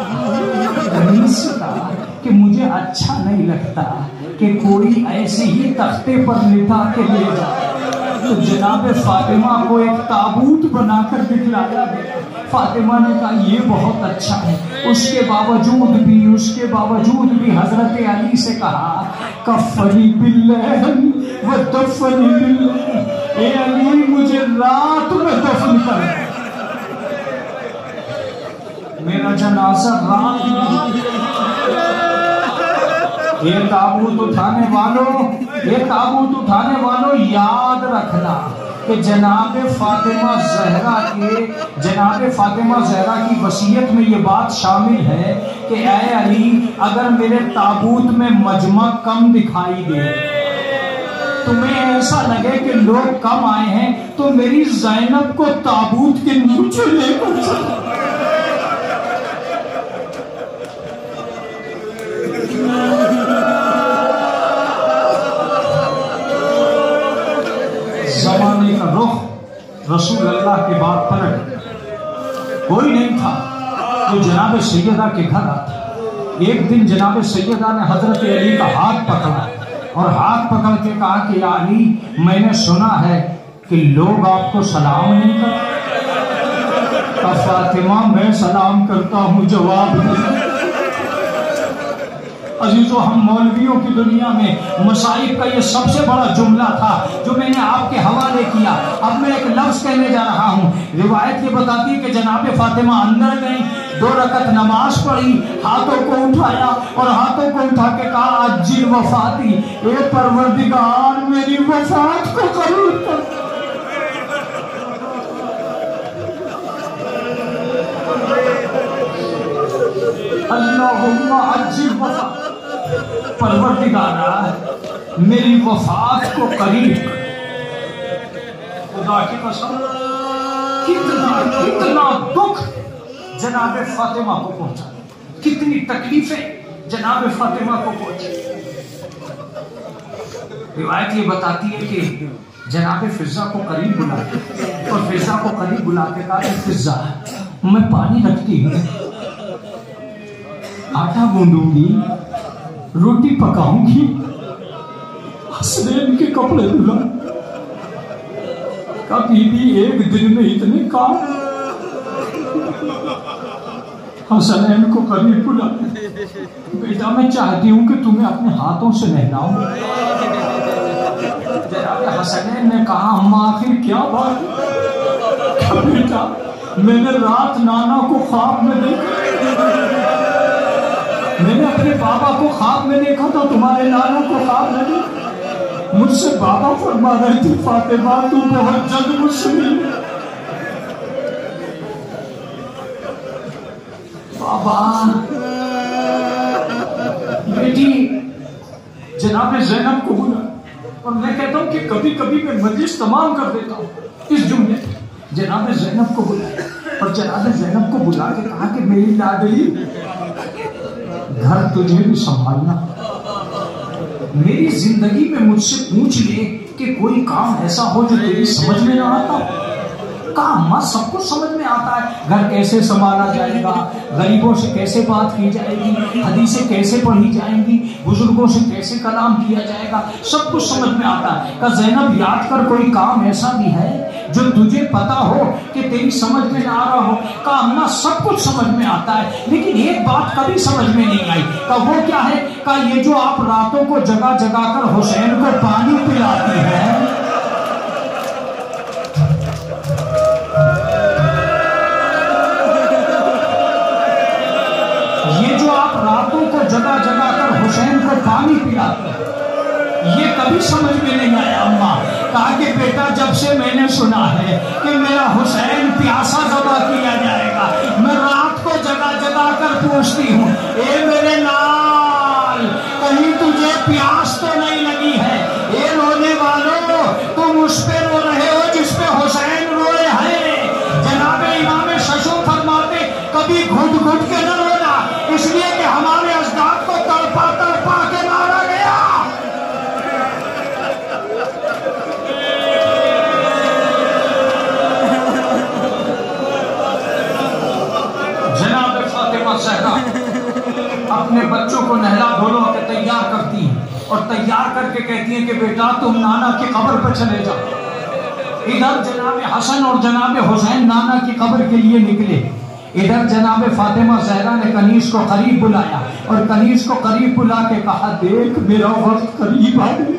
कि मुझे अच्छा नहीं लगता कि कोई ऐसे ही तख्ते पर लिटा के ले जाए। तो जनाब फातिमा को एक ताबूत बनाकर दिखलाया गया। फातिमा ने कहा ये बहुत अच्छा है। उसके बावजूद भी हजरत अली से कहा कफनी बिल्लाह व दफनी बिल्लाह, ए अली मुझे रात में दफन कर, मेरा जनाजा रात में। ये ताबूत उठाने वालों याद रखना कि जनाब फातिमा ज़हरा की वसीयत में ये बात शामिल है कि ऐ अली, अगर मेरे ताबूत में मजमा कम दिखाई दे, तुम्हें ऐसा लगे कि लोग कम आए हैं, तो मेरी ज़ैनब को ताबूत के नीचे लेकर चलो। जमाने का रुख रसूल अल्लाह के बाद पलट, कोई नहीं था जो जनाब सैयदा के घर आता। एक दिन जनाब सैयदा ने हजरत अली का हाथ पकड़ा और हाथ पकड़ के कहा कि या अली, मैंने सुना है कि लोग आपको सलाम नहीं करते। फातिमा, मैं सलाम करता हूँ, जवाब नहीं। अजीजों, हम मौलवियों की दुनिया में मसाइब का ये सबसे बड़ा जुमला था जो मैंने आपके हवाले किया। अब मैं एक लफ्ज कहने जा रहा हूँ। रिवायत ये बताती है कि जनाब फातिमा अंदर गई, 2 रकत नमाज पढ़ी, हाथों को उठाया और हाथों को उठा के कहा, अज्जिल वफाती, ए परवरदिगार मेरी वफात को कबूल कर। अल्लाहुम्मा अज्जिल वफात, परवरदिगारा मेरी वफात को करीब। खुदा की कसम, कितना दुख जनाब फातिमा को पहुंचा, कितनी तकलीफें जनाब फातिमा को पहुंची। रिवायत ये बताती है कि जनाब फिजा को करीब बुलाते और फिजा को करीब बुला के कहा, फिजा मैं पानी रखती हूँ, आटा गूंदूंगी, रोटी पकाऊंगी, हसनैन के कपड़े धुला। कभी भी एक दिन में इतने काम। हसनैन को करीब बुला, बेटा मैं चाहती हूं कि तुम्हें अपने हाथों से नहलाऊं। जनाब हसनैन ने कहा, अम्मा आखिर क्या बात? बेटा मैंने रात नाना को ख्वाब में देखा, मैंने अपने बाबा को ख्वाब में देखा तो तुम्हारे नाना को ख्वाब में देखा। मुझसे बाबा फरमा रहे थे, फातिमा तू बहुत जल्द मुझसे मिल। बाबा, बेटी जनाब ज़ैनब को बुला। और मैं कहता हूँ कि कभी कभी मैं मजलिस तमाम कर देता हूँ इस जुमले। जनाब ज़ैनब को बुलाया और जनाब ज़ैनब को बुला के कहा कि मेरी लाडली, घर तुझे भी संभालना। मेरी जिंदगी में मुझसे पूछ ले कि कोई काम ऐसा हो जो तेरी समझ में ना आता। काम सब कुछ समझ में आता है, घर कैसे संभाला जाएगा, गरीबों से कैसे बात की जाएगी, हदीसें कैसे पढ़ी जाएंगी, बुजुर्गों से कैसे कलाम किया जाएगा, सब कुछ समझ में आता है। का ज़ैनब याद कर, कोई काम ऐसा भी है जो तुझे पता हो कि तेरी समझ में ना आ रहा हो? का अम्मा सब कुछ समझ में आता है, लेकिन एक बात कभी समझ में नहीं आई। का वो क्या है? का ये जो आप रातों को जगा जगा कर हुसैन को पानी पिलाती है, ये जो आप रातों को जगा जगा कर हुसैन को पानी पिलाते हैं, ये कभी समझ में नहीं आया अम्मा। कहा कि बेटा जब से मैंने सुना है कि मेरा हुसैन प्यासा ज़बा किया जाएगा, मैं रात को जगा जगा कर पूछती हूँ, ए मेरे लाल, कहीं तुझे प्यास तो नहीं लगी है? ए रोने वालों, तुम उस पे रो रहे हो जिस पे हुसैन रोए हैं। जनाब इमाम शशु फरमाते, कभी घुट घुट के न रोना, इसलिए कि हमारे अजदाद को तड़पा तड़पा के मारा गया। जनाब फातिमा ज़हरा अपने बच्चों को नहला धोलो के तैयार करती हैं और तैयार करके कहती हैं कि बेटा तुम नाना की कब्र पर चले जाओ। इधर जनाब हसन और जनाब हुसैन नाना की कब्र के लिए निकले। इधर जनाब फातिमा ज़हरा ने कनीज़ को करीब बुलाया और कनीज़ को करीब बुला के कहा, देख मेरा वक्त करीब आ गया,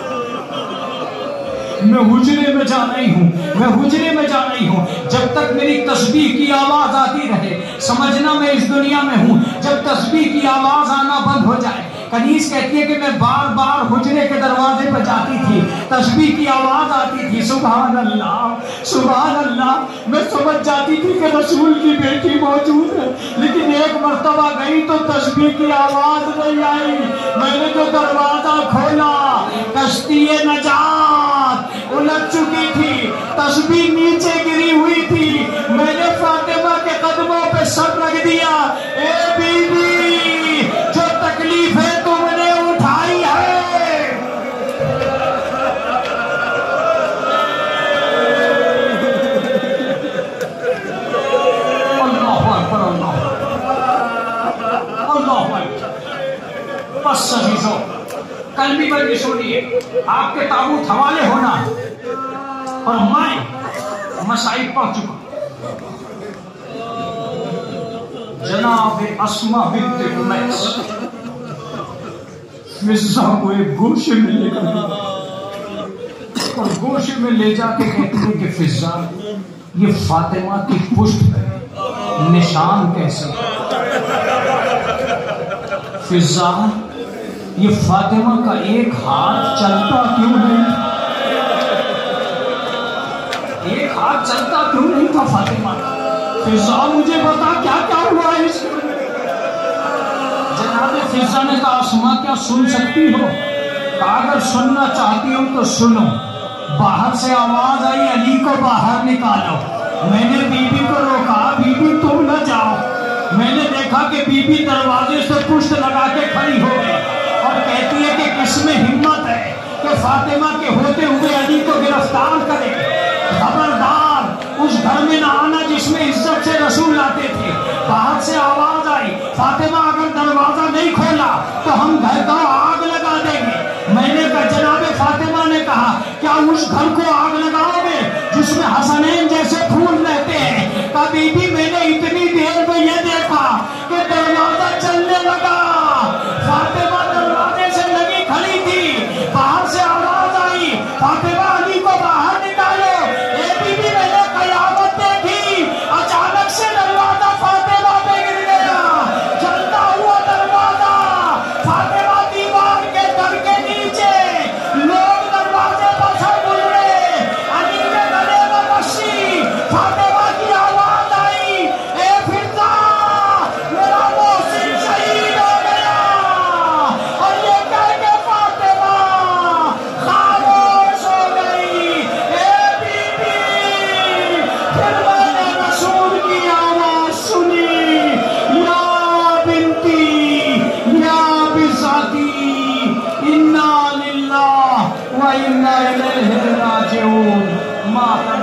मैं हुजरे में जा रही हूँ, मैं हुजरे में जा रही हूँ। जब तक मेरी तस्बीह की आवाज आती रहे, समझना मैं इस दुनिया में हूँ, जब तस्बीह की आवाज आना बंद हो जाए, कनीज कहती है कि मैं बार बार हुजरे के दरवाजे पर जाती थी, तस्बीह की आवाज आती थी, सुभान अल्लाह सुभान अल्लाह। मैं समझ जाती थी कि रसूल की बेटी मौजूद है, लेकिन एक मर्तबा गई तो तस्बीह की आवाज नहीं आई। मैंने जो दरवाजा खोला, कश्ती नजात उलट चुकी थी, तस्बीह नीचे गिरी हुई थी। मैंने फातिमा के कदमों पे सर रख दिया, ए बीबी जो तकलीफ है तुमने उठाई है। अल्लाह अकबर अल्लाह अकबर। बस अजीजों, कल भी बल्कि सुनिए, आपके ताबूत हवाले होना और मैं मसाइब पढ़ चुका। जनाब अस्मा बिन्त उमैस फिजा को एक गोशे में लेकर और गोशे में ले जाके कहती है कि फिजा ये फातिमा की पुष्ट है, निशान कैसे? फिजा ये फातिमा का एक हाथ चलता क्यों नहीं? एक हाथ चलता क्यों नहीं था फातिमा? फिजा मुझे बता क्या क्या हुआ इसमें? जनाब फिजा ने कहा अस्मा क्या सुन सकती हो? अगर सुनना चाहती हो तो सुनो। बाहर से आवाज आई, अली को बाहर निकालो। मैंने बीबी को रोका, बीबी तुम न जाओ। मैंने देखा कि बीबी दरवाजे से पुष्ट लगा के खड़ी हो गई और कहती है कि किसमें हिम्मत है कि फातिमा के होते हुए अली को गिरफ्तार करे। खबरदार उस घर में न आना जिसमें इज्जत से रसूल आते थे। बाहर से आवाज आई, फातिमा अगर दरवाजा नहीं खोला तो हम घर को आग लगा देंगे। मैंने कहा जनाबे फातिमा ने कहा क्या उस घर को आग लगाओगे जिसमें हसनैन जैसे फूल रहते हैं? कहा बीबी मैंने इतनी देर में यह देखा कि दरवाजा चलने लगा। फातिमा दरवाजे से लगी खड़ी थी, बाहर से आवाज आई, फातिमा अली को बाहर निकालो। बीबी मैंने कयामत देखी, अचानक से दरवाजा फातिमा पे गिर गया, जलता हुआ दरवाजा। फातिमा दीवार के दर के नीचे, लोग दरवाजे पर से गुजरे, अली के गले में रस्सी। फातिमा की आवाज आई, ए फिजा मेरा मोहसिन शहीद हो गया। और ये कह के फातिमा खामोश हो गई। ए बीबी फिर मैंने रसूल की आवाज सुनी, या बिन्ती या बिज़ाती इन्ना लिल्लाह व इन्ना इलैहि राजिऊन।